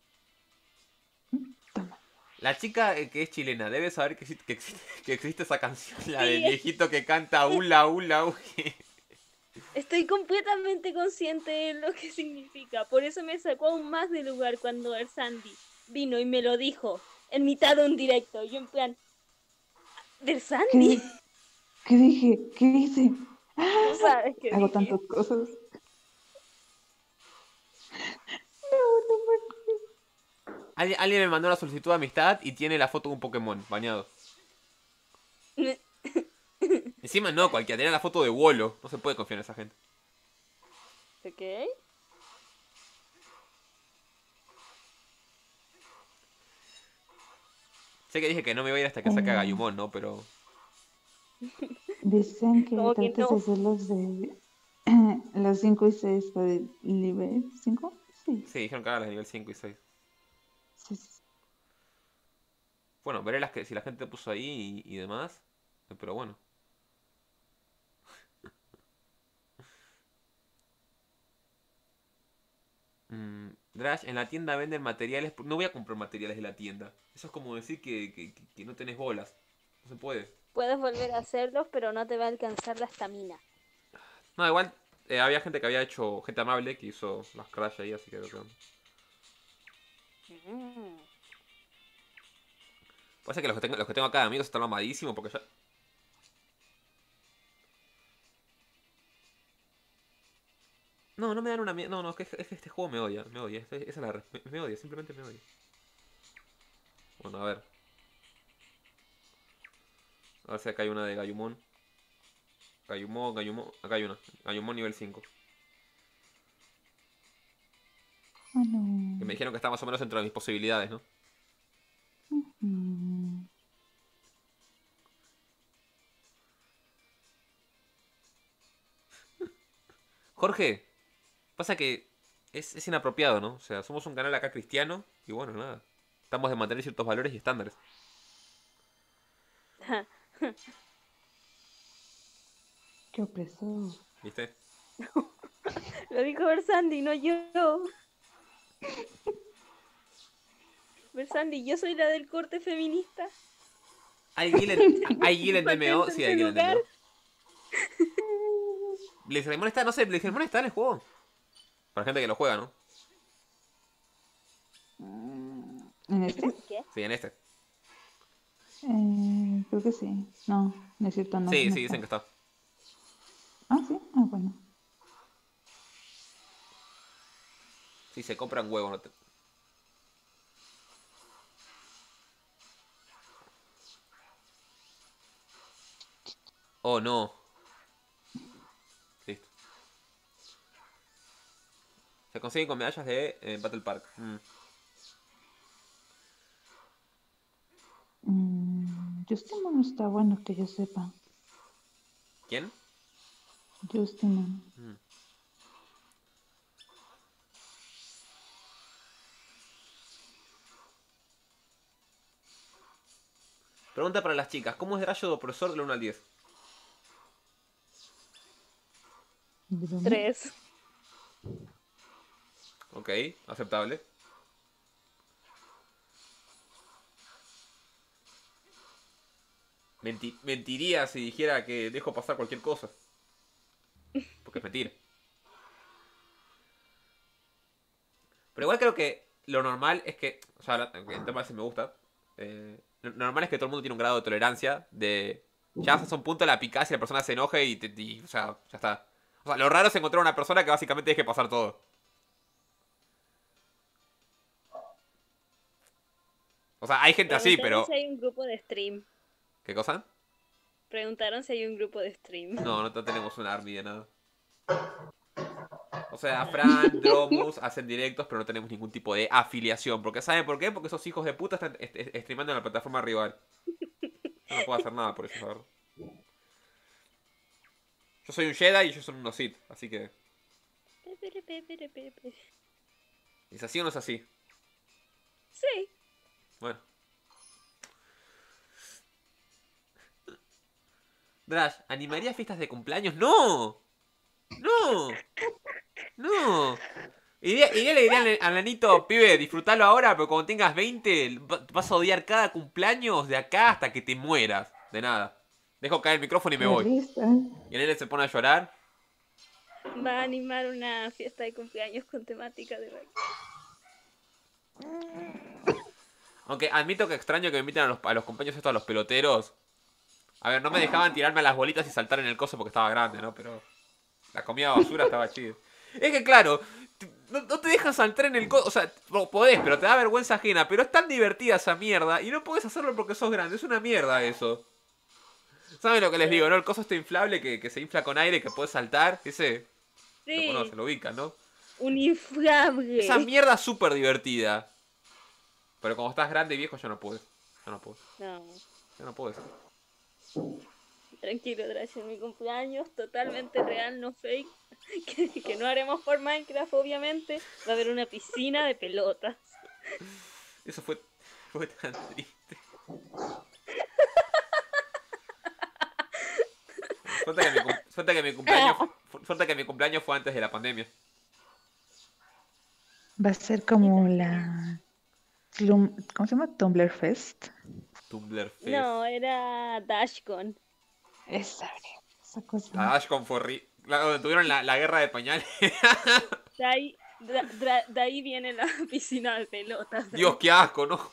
Toma. La chica que es chilena debe saber que existe esa canción, la del Sí, viejito que canta ula, ula, ula. estoy completamente consciente de lo que significa. Por eso me sacó aún más de lugar cuando Bersandy vino y me lo dijo en mitad de un directo. Yo en plan, ¿Bersandy? ¿Qué, qué dije? ¿Qué hice? No sabes qué Hago dije. tantas cosas. No, no me acuerdo. Alguien me mandó una solicitud de amistad y tiene la foto de un Pokémon bañado. Encima no, cualquiera, tiene la foto de Wolo. No se puede confiar en esa gente. ¿Ok? Sé que dije que no me iba a ir hasta que saque a Gayumon, ¿no? Pero... Dicen que Como que trates de no. hacer los de los 5 y 6 de nivel 5. Sí, Sí, dijeron que haga las nivel 5 y 6. sí, sí. Bueno, veré si la gente puso ahí y demás. Pero bueno. Drash, en la tienda venden materiales. No voy a comprar materiales de la tienda. Eso es como decir que no tenés bolas. No se puede. Puedes volver a hacerlos, pero no te va a alcanzar la estamina. No, igual había gente que había hecho. Gente amable que hizo las crash ahí, así que creo que. Mm. Pasa que los que tengo acá de amigos están mamadísimos porque ya. No, no me dan una mierda. No, no, es que este juego me odia. Me odia. Esa es me odia, simplemente me odia. Bueno, a ver. A ver si acá hay una de Gayumon. Gayumon. Acá hay una. Gayumon nivel 5. Ah, Que me no. dijeron que está más o menos dentro de mis posibilidades, ¿no? Mm. Jorge, pasa que es inapropiado, ¿no? O sea, somos un canal acá cristiano y bueno, nada. Estamos de mantener ciertos valores y estándares. Qué opresor. ¿Viste? Lo dijo Bersandy, no yo. Bersandy, yo soy la del corte feminista. ¿Hay Gil en DMO? Mantente en Sí, hay tu Gil en lugar. DMO. Blaze está, no sé, Blaze está en el juego. Para gente que lo juega, ¿no? ¿En este? ¿Qué? Sí, en este. Creo que sí. No, no es cierto, no, Sí, no sí, está. dicen que está. Ah, sí. Ah, bueno. Sí, se compran huevos. No te... Oh, no. Listo. Se consiguen con medallas de Battle Park. Justimon está bueno que yo sepa. ¿Quién? Justimon. Pregunta para las chicas. ¿Cómo es Rayo de Opresor del 1 al 10? ¿Broma? 3. Ok, aceptable. Mentiría si dijera que dejo pasar cualquier cosa. Porque es mentira. Pero igual creo que lo normal es que... O sea, el tema ese me gusta. Lo normal es que todo el mundo tiene un grado de tolerancia. De... Ya haces un punto, la picás y la persona se enoje o sea, ya está. O sea, lo raro es encontrar una persona que básicamente deje pasar todo. O sea, hay gente así, Preguntaron pero... si hay un grupo de stream. ¿Qué cosa? Preguntaron si hay un grupo de stream. No tenemos una army de nada. O sea, Fran, Dromus hacen directos, pero no tenemos ningún tipo de afiliación. Porque ¿saben por qué? Porque esos hijos de puta están streamando en la plataforma rival. Yo no puedo hacer nada por eso, la verdad. Yo soy un Jedi y ellos son unos Sith, así que... ¿Es así o no es así? Sí. Bueno. Drash, ¿animaría fiestas de cumpleaños? ¡No! ¡No! ¡No! Le diría al nanito, pibe, disfrutalo ahora, pero cuando tengas 20 vas a odiar cada cumpleaños de acá hasta que te mueras. De nada. Dejo caer el micrófono y me voy. Realista. Y el nene se pone a llorar. Va a animar una fiesta de cumpleaños con temática de baile. Aunque admito que extraño que me inviten a los compañeros estos, a los peloteros. A ver, no me dejaban tirarme a las bolitas y saltar en el coso porque estaba grande, ¿no? Pero la comida basura estaba chida. Es que claro, no te dejan saltar en el coso. O sea, podés, pero te da vergüenza ajena. Pero es tan divertida esa mierda y no podés hacerlo porque sos grande. Es una mierda eso. ¿Saben lo que les digo, no? El coso este inflable que se infla con aire, que podés saltar. Ese lo Sí, conocen, lo ubican, ¿no? un inflable. Esa mierda es súper divertida. Pero como estás grande y viejo, yo no puedo. Yo no puedo. No, Yo no puedo eso. tranquilo, Drash, en mi cumpleaños, totalmente real, no fake. Que no haremos por Minecraft, obviamente. Va a haber una piscina de pelotas. Eso fue tan triste. Suerte que mi cumpleaños fue antes de la pandemia. Va a ser como la... ¿Cómo se llama? Tumblr Fest. Tumblr Fest. No, era DashCon. Esa cosa. La Ashcon fue donde tuvieron la guerra de pañales. De ahí, de ahí viene la piscina de pelotas. Dios, qué asco, ¿no?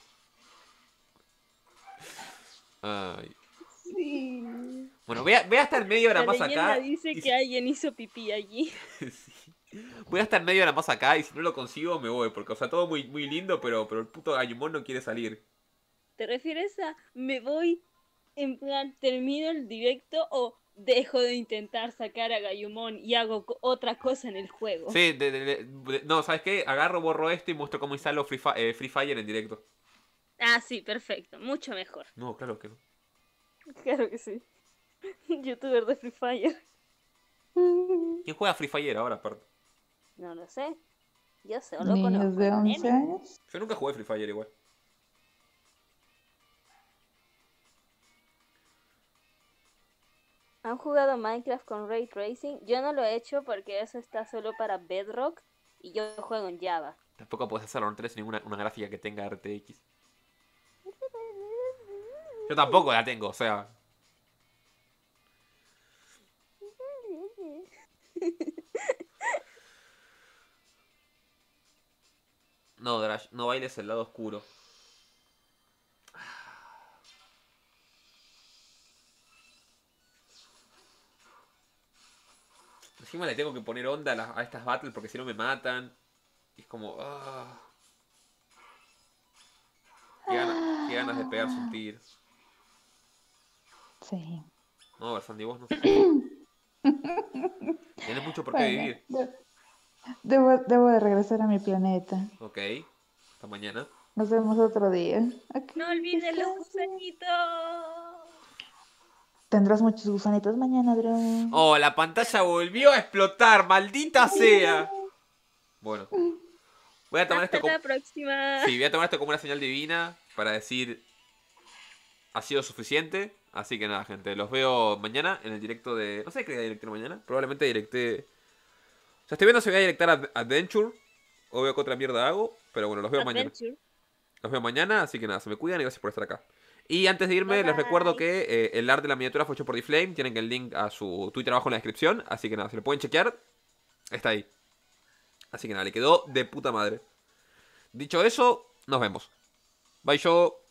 Ay. Sí. Bueno, voy a estar media hora La más leyenda acá. dice y que alguien hizo pipí allí. sí. Voy a estar media hora más acá y si no lo consigo me voy. Porque, o sea, todo muy, muy lindo, pero el puto Gallumón no quiere salir. ¿Te refieres a me voy en plan termino el directo o dejo de intentar sacar a Gayumon y hago otra cosa en el juego? Sí, no, ¿sabes qué? Agarro, borro esto y muestro cómo instalo Free Fire en directo. Ah, sí, perfecto, mucho mejor. No, claro que no. Claro que sí. Youtuber de Free Fire. ¿Quién juega Free Fire ahora, aparte? No lo sé. Yo solo Niños conozco de a 11 Nene. años. Yo nunca jugué Free Fire igual. ¿Han jugado Minecraft con Ray Tracing? Yo no lo he hecho porque eso está solo para Bedrock y yo juego en Java. Tampoco puedes hacerlo, no tenés ninguna una gráfica que tenga RTX. Yo tampoco la tengo, o sea. No, Drash, no bailes el lado oscuro. Encima le tengo que poner onda a estas battles porque si no me matan. Y es como... qué ganas de pegarse un tiro. Sí. No, a ver, Sandy, vos no sé. Tienes mucho por qué Bueno, vivir. Debo de regresar a mi planeta. Ok, hasta mañana. Nos vemos otro día. Ok, No olvides los descansa. gusanitos. Tendrás muchos gusanitos mañana, Dro. Oh, la pantalla volvió a explotar, maldita sea. Bueno, voy a tomar esto Hasta como... la próxima. Sí, voy a tomar esto como una señal divina para decir ha sido suficiente. Así que nada, gente, los veo mañana en el directo de... No sé qué directo mañana. Probablemente directé... O sea, estoy viendo si voy a directar Adventure o veo qué otra mierda hago. Pero bueno, los veo mañana. Adventure. Los veo mañana, así que nada, se me cuidan y gracias por estar acá. Y antes de Bye irme, les recuerdo bye. que el art de la miniatura fue hecho por Dflame. Tienen el link a su Twitter abajo en la descripción. Así que nada, se lo pueden chequear. Está ahí. Así que nada, le quedó de puta madre. Dicho eso, nos vemos. Bye, yo.